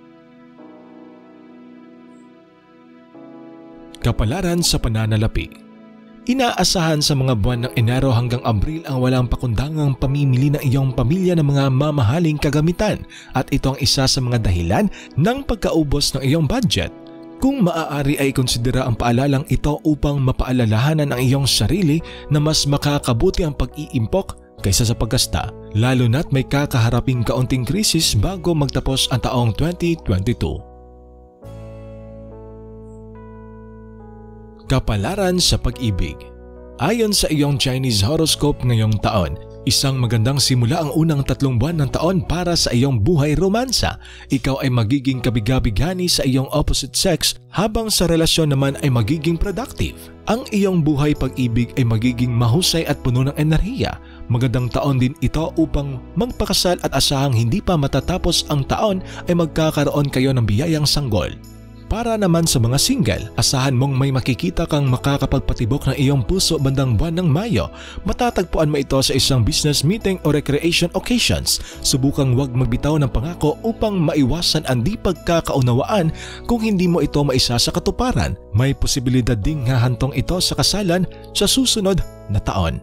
[SPEAKER 1] Kapalaran sa pananalapi. Inaasahan sa mga buwan ng Enero hanggang Abril ang walang pakundangang pamimili ng iyong pamilya ng mga mamahaling kagamitan at ito ang isa sa mga dahilan ng pagkaubos ng iyong budget. Kung maaari ay konsidera ang paalalang ito upang mapaalalahanan ang iyong sarili na mas makakabuti ang pag-iimpok kaysa sa paggasta, lalo na't may kakaharaping kaunting krisis bago magtapos ang taong twenty twenty-two. Kapalaran sa pag-ibig. Ayon sa iyong Chinese horoscope ngayong taon, isang magandang simula ang unang tatlong buwan ng taon para sa iyong buhay romansa. Ikaw ay magiging kabigabigani sa iyong opposite sex habang sa relasyon naman ay magiging productive. Ang iyong buhay pag-ibig ay magiging mahusay at puno ng enerhiya. Magandang taon din ito upang magpakasal at asahang hindi pa matatapos ang taon ay magkakaroon kayo ng biyayang sanggol. Para naman sa mga single, asahan mong may makikita kang makakapagpatibok ng iyong puso bandang buwan ng Mayo. Matatagpuan mo ito sa isang business meeting o recreation occasions. Subukang huwag magbitaw ng pangako upang maiwasan ang di pagkakaunawaan kung hindi mo ito maisa sa katuparan. May posibilidad ding hahantong ito sa kasalan sa susunod na taon.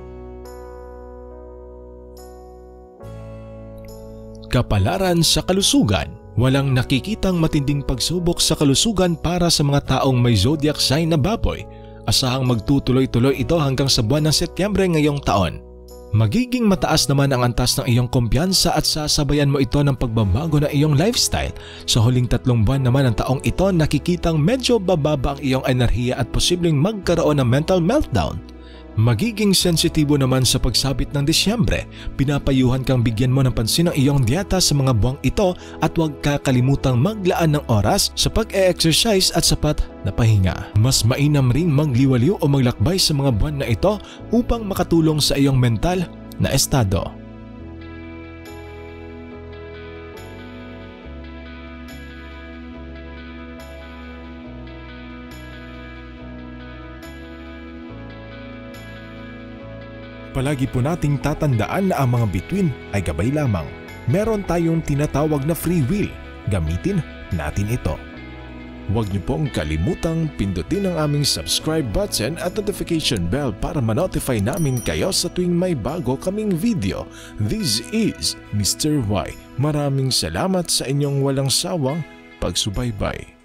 [SPEAKER 1] Kapalaran sa kalusugan. Walang nakikitang matinding pagsubok sa kalusugan para sa mga taong may zodiac sign na baboy. Asahang magtutuloy-tuloy ito hanggang sa buwan ng Setyembre ngayong taon. Magiging mataas naman ang antas ng iyong kumpiyansa at sasabayan mo ito ng pagbabago ng iyong lifestyle. Sa huling tatlong buwan naman ng taong ito, nakikitang medyo bababa ang iyong enerhiya at posibleng magkaroon ng mental meltdown. Magiging sensitibo naman sa pagsabit ng Disyembre. Pinapayuhan kang bigyan mo ng pansin ang iyong dieta sa mga buwang ito at huwag kakalimutang maglaan ng oras sa pag-e-exercise at sapat na pahinga. Mas mainam ring magliwaliw o maglakbay sa mga buwan na ito upang makatulong sa iyong mental na estado. Palagi po nating tatandaan na ang mga bituin ay gabay lamang. Meron tayong tinatawag na free will. Gamitin natin ito. Huwag niyo pong kalimutang pindutin ang aming subscribe button at notification bell para ma-notify namin kayo sa tuwing may bago kaming video. This is Mister Y. Maraming salamat sa inyong walang sawang pagsubaybay.